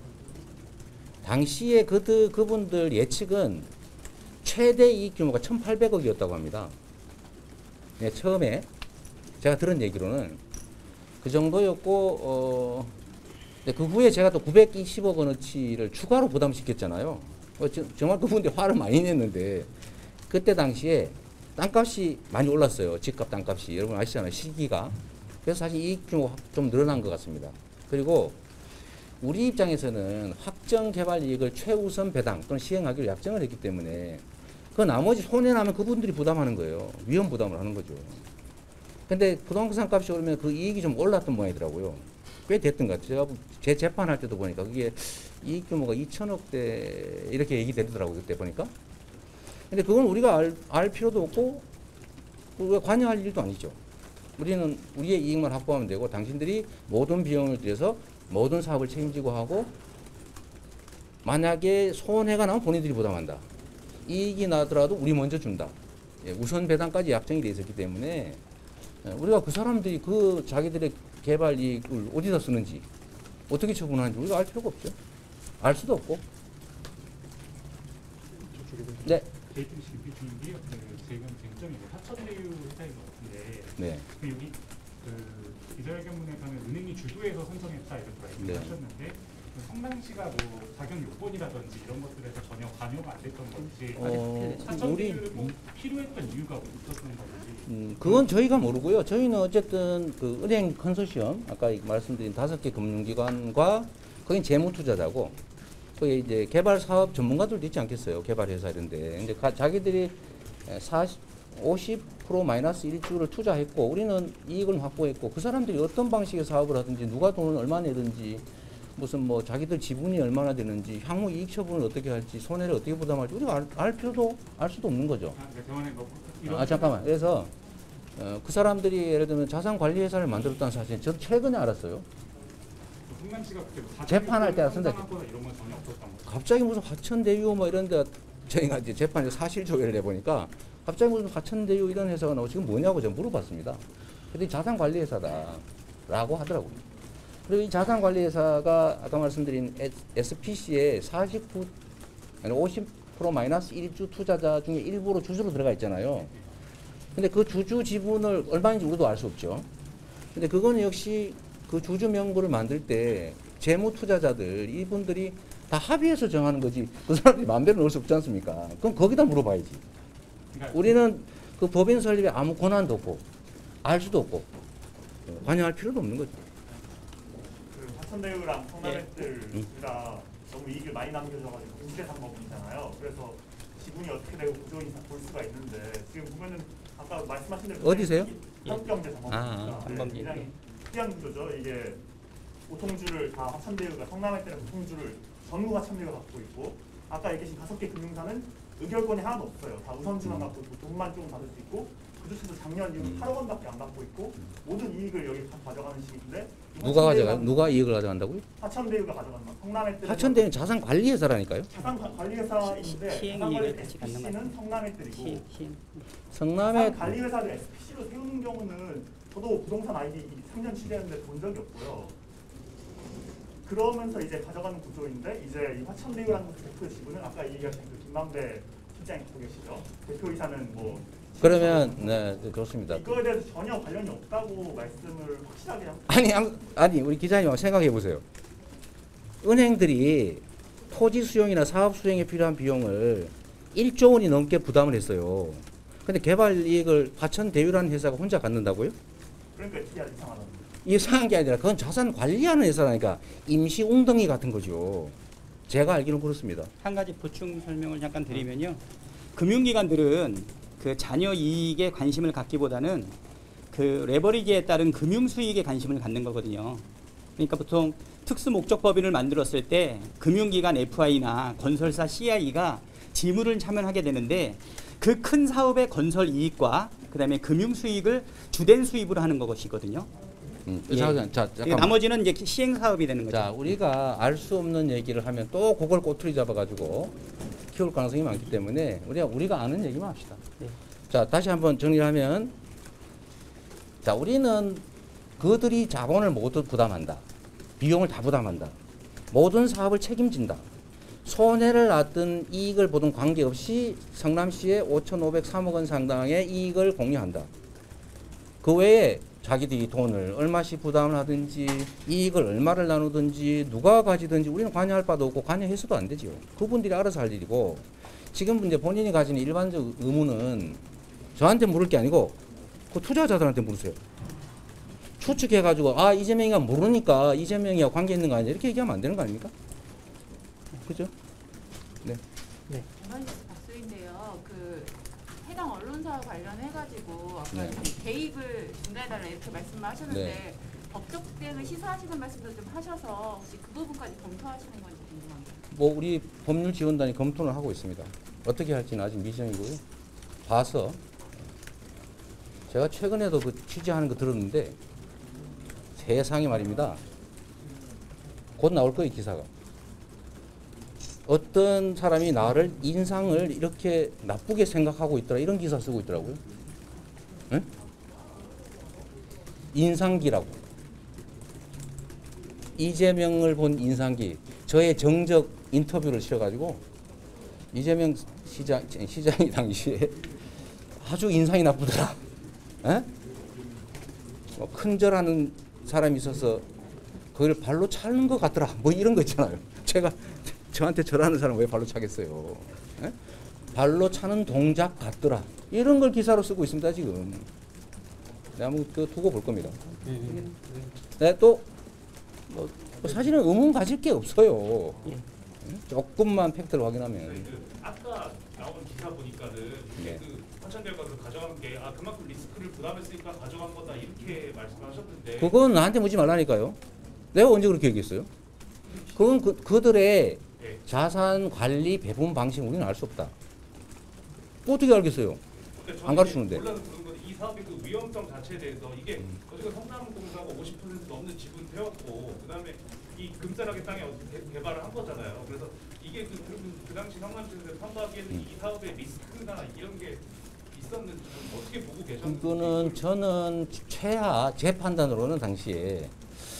Speaker 3: 당시에 그들 그분들 예측은 최대 이익 규모가 천팔백억이었다고 합니다. 네, 처음에 제가 들은 얘기로는 그 정도였고 어, 그 후에 제가 또 구백이십억 원어치를 추가로 부담시켰잖아요. 어, 저, 정말 그분들 화를 많이 냈는데 그때 당시에 땅값이 많이 올랐어요. 집값 땅값이 여러분 아시잖아요. 시기가. 그래서 사실 이익 규모가 좀 늘어난 것 같습니다. 그리고 우리 입장에서는 확정 개발 이익을 최우선 배당 또는 시행하기로 약정을 했기 때문에 그 나머지 손해 나면 그분들이 부담하는 거예요. 위험 부담을 하는 거죠. 근데 부동산 값이 오르면 그 이익이 좀 올랐던 모양이더라고요. 꽤 됐던 것 같아요. 제가 제 재판할 때도 보니까 그게 이익 규모가 이천억 대 이렇게 얘기되더라고요. 그때 보니까. 근데 그건 우리가 알, 알 필요도 없고 우리가 관여할 일도 아니죠. 우리는 우리의 이익만 확보하면 되고 당신들이 모든 비용을 들여서 모든 사업을 책임지고 하고 만약에 손해가 나면 본인들이 부담한다. 이익이 나더라도 우리 먼저 준다. 예, 우선 배당까지 약정이 되어 있었기 때문에 예, 우리가 그 사람들이 그 자기들의 개발 이익을 어디다 쓰는지 어떻게 처분하는지 우리가 알 필요가 없죠. 알 수도 없고. 네.
Speaker 7: 제이티씨 비중이 그 지금 쟁점이 하천대유 회사인 것 같은데
Speaker 3: 네.
Speaker 7: 그 여기 그 기자회견문에서는 은행이 주도해서 선정했다 이런 말씀을
Speaker 3: 네.
Speaker 7: 하셨는데 그 성남시가 뭐 자격 요건이라든지 이런 것들에서 전혀 관여가 안 됐던 건지
Speaker 3: 어, 우리
Speaker 7: 하천대유를 뭐 필요했던 이유가 있었던 건지
Speaker 3: 음, 그건 저희가 모르고요. 저희는 어쨌든 그 은행 컨소시엄 아까 말씀드린 다섯 개 금융기관과 거긴 재무투자자고 거기 이제 개발 사업 전문가들도 있지 않겠어요. 개발 회사 이런데. 근데 가, 자기들이 사십, 오십 퍼센트 마이너스 일주를 투자했고 우리는 이익을 확보했고 그 사람들이 어떤 방식의 사업을 하든지 누가 돈을 얼마 내든지 무슨 뭐 자기들 지분이 얼마나 되는지 향후 이익 처분을 어떻게 할지 손해를 어떻게 부담할지 우리가 알, 알 필요도 알 수도 없는 거죠.
Speaker 7: 아, 네, 병원에 뭐 이런
Speaker 3: 아 잠깐만. 그래서 어, 그 사람들이 예를 들면 자산관리회사를 만들었다는 사실 저도 최근에 알았어요.
Speaker 7: 성남시가 그때 뭐 자격
Speaker 3: 재판할 때
Speaker 7: 요건을
Speaker 3: 쓴다.
Speaker 7: 선정하거나 이런 건 전혀 없었던 거죠.
Speaker 3: 갑자기 무슨 화천대유 뭐 이런 데 저희가 이제 재판에서 사실 조회를 해보니까 갑자기 무슨 화천대유 이런 회사가 나오고 지금 뭐냐고 제가 물어봤습니다. 그랬더니 자산관리회사다라고 하더라고요. 그리고 이 자산관리회사가 아까 말씀드린 에스피씨에 사십구, 아니 오십 퍼센트 마이너스 일주 투자자 중에 일부로 주주로 들어가 있잖아요. 근데 그 주주 지분을 얼마인지 우리도 알 수 없죠. 근데 그거는 역시 그 주주 명부를 만들 때 재무 투자자들 이분들이 다 합의해서 정하는 거지 그 사람들이 마음대로 넣을 수 없지 않습니까? 그럼 거기다 물어봐야지.
Speaker 7: 그러니까
Speaker 3: 우리는 그 법인 설립에 아무 권한도 없고 알 수도 없고 관여할 필요도 없는 거죠.
Speaker 8: 그 화천대유랑 성남했들 둘 다 너무 이익을 많이 남겨줘가지고 공시대상법인이잖아요. 그래서 지분이 어떻게 되고 구조인지 다 볼 수가 있는데 지금 보면은 아까 말씀하신 대로
Speaker 3: 어디세요?
Speaker 8: 한국경제상법입니다.
Speaker 3: 아,
Speaker 8: 네,
Speaker 4: 상법이.
Speaker 8: 굉장히 특이한 구조죠. 이게 보통주를 다 화천대유가 성남했들의 보통주를 전부 화천대유가 갖고 있고 아까 얘기하신 다섯 개 금융사는 의결권이 하나도 없어요. 다 우선주만 갖고 있고 돈만 조금 받을 수 있고 그중에서 작년 이후 팔억 원밖에 안 받고 있고 모든 이익을 여기 다 가져가는 식인데
Speaker 3: 누가 가져가요? 누가 이익을 가져간다고요?
Speaker 8: 화천대유가 가져간다. 성남했들
Speaker 3: 하천대는 자산관리회사라니까요.
Speaker 8: 자산관리회사인데
Speaker 4: 시행
Speaker 8: 자산관리
Speaker 4: 이익을 같이 갖는 거
Speaker 8: 에스피씨는 성남했들이고
Speaker 4: 시행, 시행.
Speaker 3: 성남의
Speaker 8: 관리회사를 에스피씨로 세우는 경우는 저도 부동산 아이디 삼 년 취재했는데 본 적이 없고요. 그러면서 이제 가져가는 구조인데 이제 이 화천대유라는 대표 지분은 아까 얘기하신 그 김만배 실장이 갖고 계시죠. 대표이사는 뭐
Speaker 3: 그러면 네 그렇습니다.
Speaker 8: 이거에 대해서 전혀 관련이 없다고 말씀을 확실하게 하고
Speaker 3: 아니 아무- 아니 우리 기자님 생각해 보세요. 은행들이 토지 수용이나 사업 수행에 필요한 비용을 일조 원이 넘게 부담을 했어요. 근데 개발 이익을 화천대유라는 회사가 혼자 갖는다고요?
Speaker 8: 그러니까 특이하게 이상하다는
Speaker 3: 이상한 게 아니라 그건 자산 관리하는 회사라니까 임시 웅덩이 같은 거죠. 제가 알기로는 그렇습니다.
Speaker 4: 한 가지 보충 설명을 잠깐 드리면요. 금융기관들은 그 자녀 이익에 관심을 갖기보다는 그 레버리지에 따른 금융 수익에 관심을 갖는 거거든요. 그러니까 보통 특수 목적 법인을 만들었을 때 금융기관 에프아이나 건설사 씨아이가 지분을 참여하게 되는데 그 큰 사업의 건설 이익과 그다음에 금융 수익을 주된 수입으로 하는 것이거든요.
Speaker 3: 음,
Speaker 4: 예.
Speaker 3: 자, 자,
Speaker 4: 그러니까
Speaker 3: 잠깐만.
Speaker 4: 나머지는 이제 시행 사업이 되는 거죠.
Speaker 3: 자, 우리가 알 수 없는 얘기를 하면 또 그걸 꼬투리 잡아가지고 키울 가능성이 많기 때문에 우리가 우리가 아는 얘기만 합시다.
Speaker 4: 네.
Speaker 3: 자, 다시 한번 정리하면, 자, 우리는 그들이 자본을 모두 부담한다. 비용을 다 부담한다. 모든 사업을 책임진다. 손해를 났든 이익을 보든 관계없이 성남시에 오천오백삼억 원 상당의 이익을 공유한다. 그 외에 자기들이 돈을 얼마씩 부담을 하든지 이익을 얼마를 나누든지 누가 가지든지 우리는 관여할 바도 없고 관여해서도 안 되죠. 그분들이 알아서 할 일이고 지금 이제 본인이 가지는 일반적 의무는 저한테 물을 게 아니고 그 투자자들한테 물으세요. 추측해가지고 아 이재명이가 모르니까 이재명이와 관계 있는 거 아니야 이렇게 얘기하면 안 되는 거 아닙니까? 그죠? 네.
Speaker 9: 전환뉴스 박수인데요. 그 시사 관련해가지고 아까
Speaker 3: 네.
Speaker 9: 이제 개입을 중단해달라 이렇게 말씀을 하셨는데
Speaker 3: 네.
Speaker 9: 법적 대응을 시사하시는 말씀도 좀 하셔서 혹시 그 부분까지 검토하시는 건지 궁금합니다.
Speaker 3: 뭐 우리 법률지원단이 검토를 하고 있습니다. 어떻게 할지는 아직 미정이고요. 봐서 제가 최근에도 그 취재하는 거 들었는데 세상에 말입니다. 곧 나올 거예요 기사가. 어떤 사람이 나를 인상을 이렇게 나쁘게 생각하고 있더라 이런 기사 쓰고 있더라고요. 응? 인상기라고. 이재명을 본 인상기. 저의 정적 인터뷰를 실어가지고 이재명 시장, 시장이 당시에 아주 인상이 나쁘더라. 에? 뭐 큰절하는 사람이 있어서 그걸 발로 차는 것 같더라. 뭐 이런 거 있잖아요. 제가 저한테 절하는 사람 왜 발로 차겠어요. 에? 발로 차는 동작 같더라. 이런 걸 기사로 쓰고 있습니다 지금. 내가 한번 그 두고 볼 겁니다. 네, 또 뭐, 뭐 사실은 의문 가질 게 없어요. 조금만 팩트를 확인하면.
Speaker 6: 그 아까 나온 기사 보니까는
Speaker 3: 네.
Speaker 6: 그 화천대유가서 가져간 게 아 그만큼 리스크를 부담했으니까 가져간 거다 이렇게 말씀하셨는데
Speaker 3: 그건 나한테 묻지 말라니까요. 내가 언제 그렇게 얘기했어요? 그건 그, 그들의
Speaker 6: 네.
Speaker 3: 자산 관리 배분 방식 우리는 알 수 없다. 어떻게 알겠어요?
Speaker 6: 근데 저는
Speaker 3: 안 가르치는데.
Speaker 6: 몰라서 그런 건데 이 사업의 그 위험성 자체에 대해서 이게 어쨌든 성남공사가 오십 퍼센트 넘는 지분 태웠고 그다음에 이 금싸라기 땅에 어떻게 개- 개발을 한 거잖아요. 그래서 이게 그, 그, 그 당시 성남시에서 판단하기에는 이 사업의 리스크나 이런 게 있었는지 좀 어떻게 보고 계셨는지.
Speaker 3: 그거는 저는 최하 제 판단으로는 당시에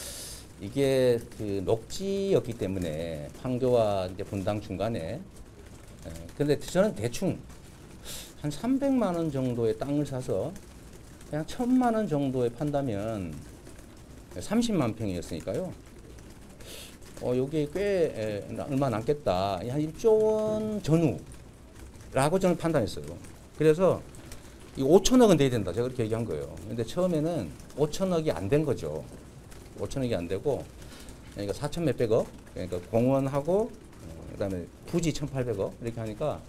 Speaker 3: 이게 그 녹지였기 때문에 판교와 이제 분당 중간에. 에, 근데 저는 대충 한 삼백만 원 정도의 땅을 사서 그냥 천만 원 정도에 판다면 삼십만 평이었으니까요. 어, 여기에 꽤 에, 얼마 남겠다. 한 일조 원 전후라고 저는 판단했어요. 그래서 이 오천억은 돼야 된다. 제가 그렇게 얘기한 거예요. 근데 처음에는 오천억이 안 된 거죠. 오천억이 안 되고 그러니까 사천 몇백억 그러니까 공원하고 어, 그다음에 부지 천팔백억 이렇게 하니까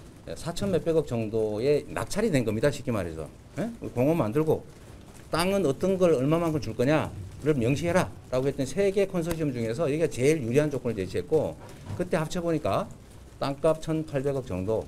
Speaker 3: 사천 몇백억 정도의 낙찰이 된 겁니다. 쉽게 말해서. 예? 공원 만들고 땅은 어떤 걸 얼마만큼 줄 거냐를 명시해라 라고 했던 세 개 컨소시엄 중에서 여기가 제일 유리한 조건을 제시했고 그때 합쳐보니까 땅값 천팔백억 정도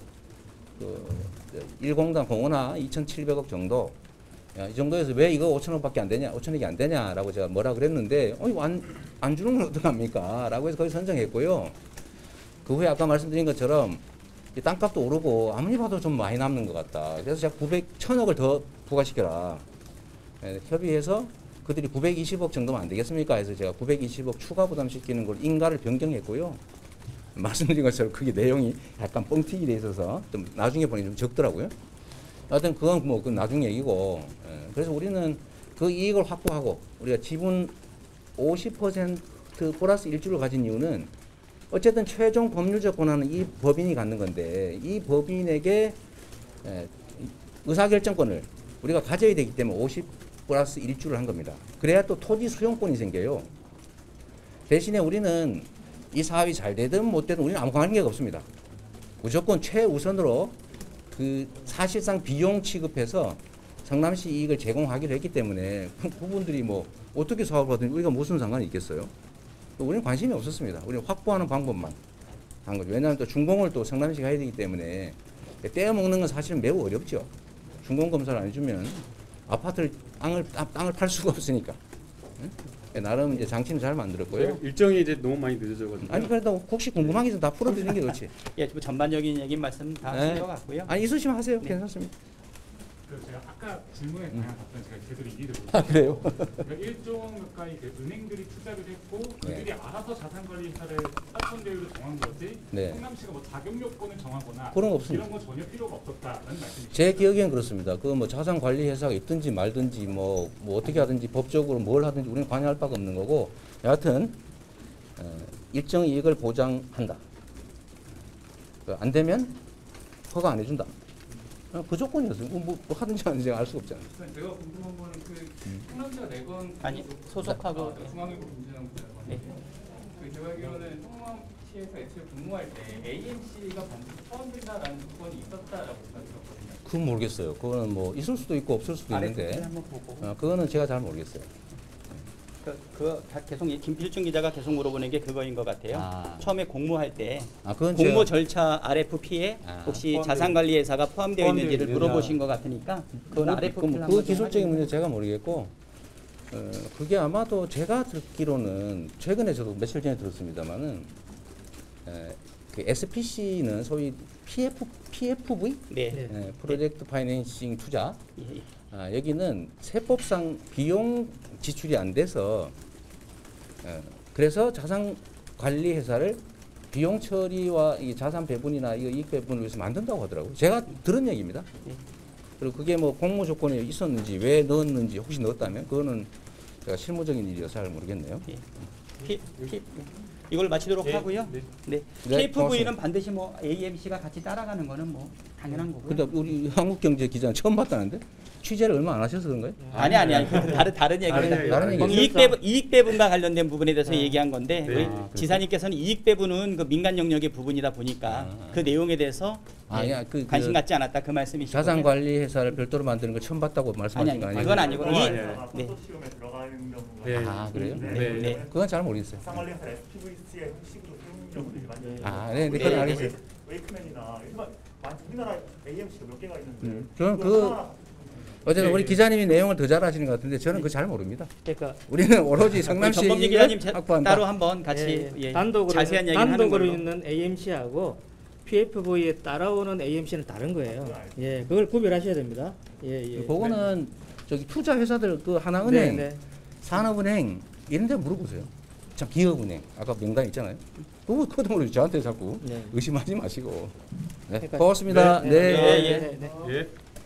Speaker 3: 그 일공당 공원화 이천칠백억 정도 야, 이 정도에서 왜 이거 오천억밖에 안 되냐 오천억이 안 되냐라고 제가 뭐라 그랬는데 어, 이거 안, 안 주는 건 어떡합니까 라고 해서 거기 선정했고요. 그 후에 아까 말씀드린 것처럼 이 땅값도 오르고 아무리 봐도 좀 많이 남는 것 같다. 그래서 제가 구백, 천억을 더 부과시켜라. 예, 협의해서 그들이 구백이십억 정도면 안 되겠습니까? 해서 제가 구백이십억 추가 부담시키는 걸 인가를 변경했고요. 말씀드린 것처럼 그게 내용이 약간 뻥튀기 돼 있어서 좀 나중에 보니 좀 적더라고요. 하여튼 그건 뭐 그 나중 얘기고. 예, 그래서 우리는 그 이익을 확보하고 우리가 지분 오십 퍼센트 플러스 일주를 가진 이유는 어쨌든 최종 법률적 권한은 이 법인이 갖는 건데 이 법인에게 에, 의사결정권을 우리가 가져야 되기 때문에 오십 플러스 일주를 한 겁니다. 그래야 또 토지 수용권이 생겨요. 대신에 우리는 이 사업이 잘 되든 못 되든 우리는 아무 관계가 없습니다. 무조건 최우선으로 그 사실상 비용 취급해서 성남시 이익을 제공하기로 했기 때문에 그분들이 뭐 어떻게 사업을 하든 우리가 무슨 상관이 있겠어요? 우리는 관심이 없었습니다. 우리는 확보하는 방법만 한 거죠. 왜냐하면 또 준공을 또 성남시가 해야 되기 때문에 떼어먹는 건 사실은 매우 어렵죠. 준공 검사를 안 해주면 아파트를 땅을 땅을 팔 수가 없으니까. 응? 나름 이제 장치는 잘 만들었고요.
Speaker 10: 일정이 이제 너무 많이 늦어져가지고.
Speaker 3: 아니 그래도 혹시 궁금한 게 있으면 다 풀어드리는 게 좋지.
Speaker 4: 예, 뭐 전반적인 얘기 말씀 다
Speaker 3: 네.
Speaker 4: 하신 것 같고요.
Speaker 3: 아니 있으시면 하세요.
Speaker 4: 네.
Speaker 3: 괜찮습니다.
Speaker 7: 그래서 제가 아까 질문에 대한 답변 제가 제대로 이해를
Speaker 3: 아
Speaker 7: 못했어요.
Speaker 3: 그래요?
Speaker 7: 그러니까 일조 원 가까이 그 은행들이 투자를 했고 그들이
Speaker 3: 네.
Speaker 7: 알아서 자산관리사를 화천대유로 정한 거지
Speaker 3: 네.
Speaker 7: 성남시가 뭐 자격 요건을 정하거나
Speaker 3: 그런 거 없습니다.
Speaker 7: 이런 건 전혀 필요가 없었다는 말씀이시죠?
Speaker 3: 제 기억엔 그렇습니다. 그 뭐 자산 관리 회사가 있든지 말든지 뭐, 뭐 어떻게 하든지 법적으로 뭘 하든지 우리는 관여할 바가 없는 거고 여하튼 어, 일정 이익을 보장한다. 그 안 되면 허가 안 해준다. 어, 그 조건이었어요. 뭐, 뭐 하든지 안 하든지 제가 알 수가 없잖아요.
Speaker 11: 제가 궁금한 거는 그 성남시가 내건
Speaker 4: 아니, 소속하고
Speaker 11: 중앙일보 김진영 기자가
Speaker 4: 네.
Speaker 11: 그 제가 알기로는 성남시에서 애초에 근무할 때 에이엠씨가 반드시 포함된다라는 조건이 있었다라고 제가 들었거든요.
Speaker 3: 그건 모르겠어요. 그거는 뭐 있을 수도 있고 없을 수도 있는데
Speaker 4: 아래쪽에 한번 보고.
Speaker 3: 어, 그거는 제가 잘 모르겠어요.
Speaker 4: 그, 그 다 계속 이 김필중 기자가 계속 물어보는 게 그거인 것 같아요.
Speaker 3: 아.
Speaker 4: 처음에 공모할 때
Speaker 3: 아, 그건
Speaker 4: 공모
Speaker 3: 제가-
Speaker 4: 절차 알에프피에
Speaker 3: 아.
Speaker 4: 혹시
Speaker 10: 포함되어
Speaker 4: 자산관리회사가 포함되어
Speaker 10: 포함되어
Speaker 4: 있는지를
Speaker 10: 있느냐.
Speaker 4: 물어보신 것 같으니까 그건
Speaker 3: 뭐,
Speaker 4: 알에프피를
Speaker 3: 그,
Speaker 4: 한번
Speaker 3: 그 기술적인
Speaker 4: 좀
Speaker 3: 문제 제가 모르겠고 어, 그게 아마도 제가 듣기로는 최근에 저도 며칠 전에 들었습니다만은 에, 그 에스피씨는 소위 피에프, 피에프브이
Speaker 4: 네.
Speaker 3: 예, 프로젝트 파이낸싱 투자
Speaker 4: 예, 예.
Speaker 3: 아, 여기는 세법상 비용 지출이 안 돼서 어, 그래서 자산 관리 회사를 비용 처리와 이 자산 배분이나 이거 이익 배분을 위해서 만든다고 하더라고요. 제가 들은 얘기입니다.
Speaker 4: 네.
Speaker 3: 그리고 그게 뭐 공모 조건에 있었는지 왜 넣었는지 혹시 넣었다면 그거는 제가 실무적인 일이라서 잘 모르겠네요.
Speaker 4: 예. P, P, 이걸 마치도록
Speaker 10: 네,
Speaker 4: 하고요.
Speaker 10: 네.
Speaker 4: 네.
Speaker 3: 네,
Speaker 4: 케이피브이는
Speaker 3: 고맙습니다.
Speaker 4: 반드시 뭐 에이엠씨가 같이 따라가는 거는 뭐 당연한 거고요.
Speaker 3: 근데 우리 한국경제 기자는 처음 봤다는데 취재를 얼마 안 하셔서 그런가요?
Speaker 4: 아니 아니 아니 그 다른 다른 얘기입니다.
Speaker 10: 다른
Speaker 3: 다른 얘기.
Speaker 4: 이익 배분 이익 배분과 관련된 부분에 대해서 얘기한 건데
Speaker 10: 네.
Speaker 4: 우리
Speaker 3: 아,
Speaker 4: 지사님께서는 이익 배분은 그 민간 영역의 부분이다 보니까
Speaker 3: 아.
Speaker 4: 그 내용에 대해서
Speaker 3: 아,
Speaker 4: 예,
Speaker 3: 야, 그-
Speaker 4: 관심
Speaker 3: 그
Speaker 4: 갖지 않았다 그 말씀이시죠.
Speaker 3: 자산 관리 회사를 별도로 만드는 거 처음 봤다고
Speaker 4: 아니
Speaker 3: 말씀하신
Speaker 4: 아니
Speaker 3: 거 아니에요?
Speaker 4: 그건 아니고
Speaker 10: 아,
Speaker 4: 이
Speaker 10: 예.
Speaker 4: 네.
Speaker 8: 컨소시엄에 들어가는 경우가
Speaker 10: 네.
Speaker 3: 아, 그래요?
Speaker 8: 네.
Speaker 10: 네.
Speaker 4: 네.
Speaker 3: 그건 잘 모르겠어요.
Speaker 8: 자산관리회사 에스피브이씨의 형식으로 세우는 경우들이 많이
Speaker 3: 아, 네, 네,
Speaker 4: 네,
Speaker 3: 그건
Speaker 4: 네.
Speaker 3: 알겠어요.
Speaker 8: 웨이크맨이나 일반 많이 우리나라 에이엠씨가 몇 개가 있는데
Speaker 3: 음, 저는
Speaker 8: 그거
Speaker 3: 그-
Speaker 8: 하나
Speaker 3: 어쨌든
Speaker 10: 네.
Speaker 3: 우리 기자님이 내용을 더 잘 아시는 것 같은데 저는 그거 잘 모릅니다.
Speaker 12: 그러니까
Speaker 3: 우리는 오로지
Speaker 4: 우리
Speaker 3: 성남시
Speaker 4: 전범진 기자님
Speaker 3: 이익을
Speaker 4: 제-
Speaker 3: 확보한다.
Speaker 4: 따로 한번 같이
Speaker 12: 예,
Speaker 4: 예,
Speaker 12: 단독으로
Speaker 4: 자세한 이야기를 하는
Speaker 12: 단독으로
Speaker 4: 걸로.
Speaker 12: 있는 에이엠씨하고 피에프브이에 따라오는 에이엠씨는 다른 거예요. 예, 그걸 구별하셔야 됩니다. 예, 예.
Speaker 3: 그거는 저기 투자 회사들 그 하나은행,
Speaker 12: 네, 네.
Speaker 3: 산업은행 이런 데 물어보세요. 참 기업은행 아까 명단 있잖아요. 그거 그거 모르죠. 저한테 자꾸
Speaker 12: 네.
Speaker 3: 의심하지 마시고. 네,
Speaker 12: 그러니까-
Speaker 3: 고맙습니다. 네.
Speaker 12: 네,
Speaker 4: 예,
Speaker 12: 네,
Speaker 4: 예.
Speaker 12: 네, 네.
Speaker 10: 예.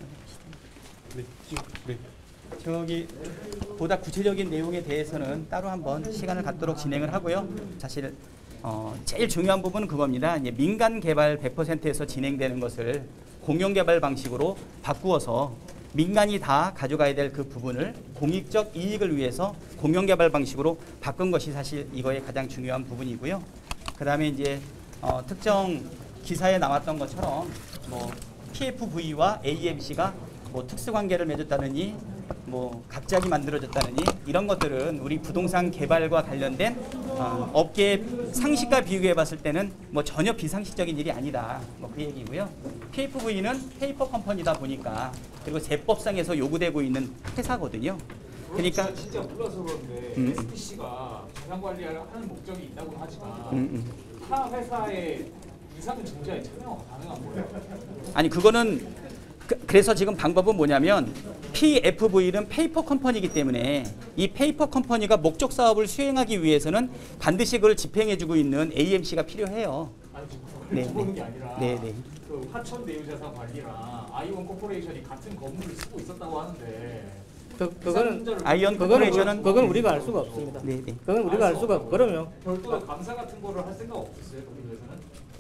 Speaker 10: 네. 네.
Speaker 4: 저기 보다 구체적인 내용에 대해서는 따로 한번 시간을 갖도록 진행을 하고요. 사실 어, 제일 중요한 부분은 그겁니다. 이제 민간 개발 백 퍼센트에서 진행되는 것을 공영 개발 방식으로 바꾸어서 민간이 다 가져가야 될 그 부분을 공익적 이익을 위해서 공영 개발 방식으로 바꾼 것이 사실 이거의 가장 중요한 부분이고요. 그다음에 이제 어, 특정 기사에 나왔던 것처럼 뭐 피에프브이와 에이엠씨가 뭐 특수관계를 맺었다느니 뭐 갑자기 만들어졌다느니 이런 것들은 우리 부동산 개발과 관련된 어, 업계 상식과 비교해 봤을 때는 뭐 전혀 비상식적인 일이 아니다. 뭐 그 얘기고요. 피에프브이는 페이퍼 컴퍼니다 보니까 그리고 제법상에서 요구되고 있는 회사거든요. 그러니까
Speaker 2: 진짜, 진짜 몰라서 그런데
Speaker 4: 음.
Speaker 2: 에스피씨가 자산 관리를 하는 목적이 있다고 하지만
Speaker 4: 음, 음.
Speaker 2: 타 회사의 이사는 존재에 참여가 가능한 거예요.
Speaker 4: 아니 그거는 그, 그래서 지금 방법은 뭐냐면 피에프브이는 페이퍼 컴퍼니이기 때문에 이 페이퍼 컴퍼니가 목적 사업을 수행하기 위해서는 반드시 그걸 집행해주고 있는 에이엠씨가 필요해요.
Speaker 2: 아니 지금
Speaker 4: 네,
Speaker 2: 그걸 보는
Speaker 4: 네.
Speaker 2: 게 아니라
Speaker 4: 네, 네.
Speaker 2: 그 화천 대유자산 관리랑 아이온 코퍼레이션이 같은 건물을 쓰고 있었다고 하는데
Speaker 12: 그, 그거는
Speaker 4: 아이언
Speaker 12: 그거는
Speaker 4: 코퍼레이션은
Speaker 12: 그건 우리가 알 수가 없습니다.
Speaker 4: 네, 네.
Speaker 12: 그건 우리가 알 수가 없고 그러면
Speaker 2: 별도의 감사 같은 거를 할 생각 없었어요 거기 대해서는?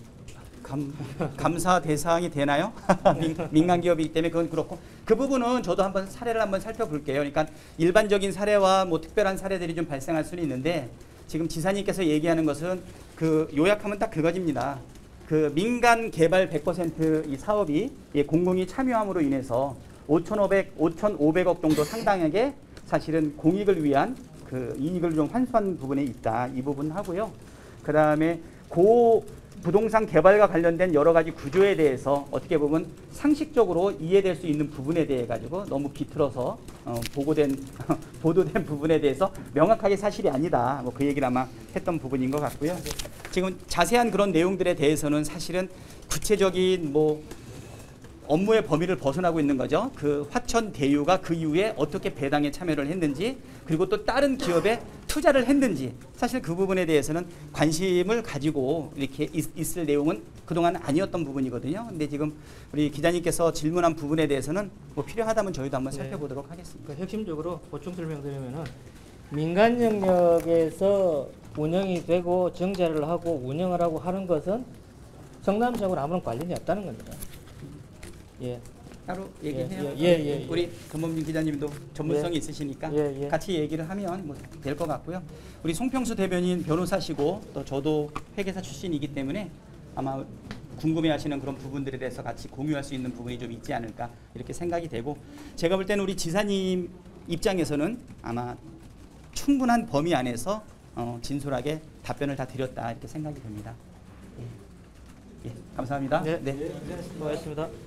Speaker 4: 감, 감사 대상이 되나요? 민, 민간 기업이기 때문에 그건 그렇고 그 부분은 저도 한번 사례를 한번 살펴볼게요. 그러니까 일반적인 사례와 뭐 특별한 사례들이 좀 발생할 수는 있는데 지금 지사님께서 얘기하는 것은 그 요약하면 딱 그것입니다. 그 민간 개발 백 퍼센트 이 사업이 예, 공공이 참여함으로 인해서 오천오백, 오천오백억 정도 상당하게 사실은 공익을 위한 그 이익을 좀 환수한 부분에 있다. 이 부분 하고요. 그 다음에 고 부동산 개발과 관련된 여러 가지 구조에 대해서 어떻게 보면 상식적으로 이해될 수 있는 부분에 대해 가지고 너무 비틀어서 어, 보고된 보도된 부분에 대해서 명확하게 사실이 아니다. 뭐 그 얘기를 아마 했던 부분인 것 같고요. 지금 자세한 그런 내용들에 대해서는 사실은 구체적인 뭐 업무의 범위를 벗어나고 있는 거죠. 그 화천 대유가 그 이후에 어떻게 배당에 참여를 했는지 그리고 또 다른 기업에 투자를 했는지 사실 그 부분에 대해서는 관심을 가지고 이렇게 있, 있을 내용은 그동안 아니었던 부분이거든요. 근데 지금 우리 기자님께서 질문한 부분에 대해서는 뭐 필요하다면 저희도 한번
Speaker 12: 네.
Speaker 4: 살펴보도록 하겠습니다.
Speaker 12: 그 핵심적으로 보충 설명드리면은 민간 영역에서 운영이 되고 정자를 하고 운영을 하고 하는 것은 성남시하고는 아무런 관련이 없다는 겁니다. 예.
Speaker 4: 따로 얘기해요.
Speaker 12: 예, 예, 예, 예.
Speaker 4: 우리 전범민 기자님도 전문성이
Speaker 12: 예.
Speaker 4: 있으시니까
Speaker 12: 예, 예.
Speaker 4: 같이 얘기를 하면 뭐 될 것 같고요. 우리 송평수 대변인 변호사시고 또 저도 회계사 출신이기 때문에 아마 궁금해하시는 그런 부분들에 대해서 같이 공유할 수 있는 부분이 좀 있지 않을까 이렇게 생각이 되고, 제가 볼 때는 우리 지사님 입장에서는 아마 충분한 범위 안에서 어, 진솔하게 답변을 다 드렸다 이렇게 생각이 됩니다. 예, 예, 감사합니다.
Speaker 12: 네,
Speaker 4: 네.
Speaker 12: 수고하셨습니다.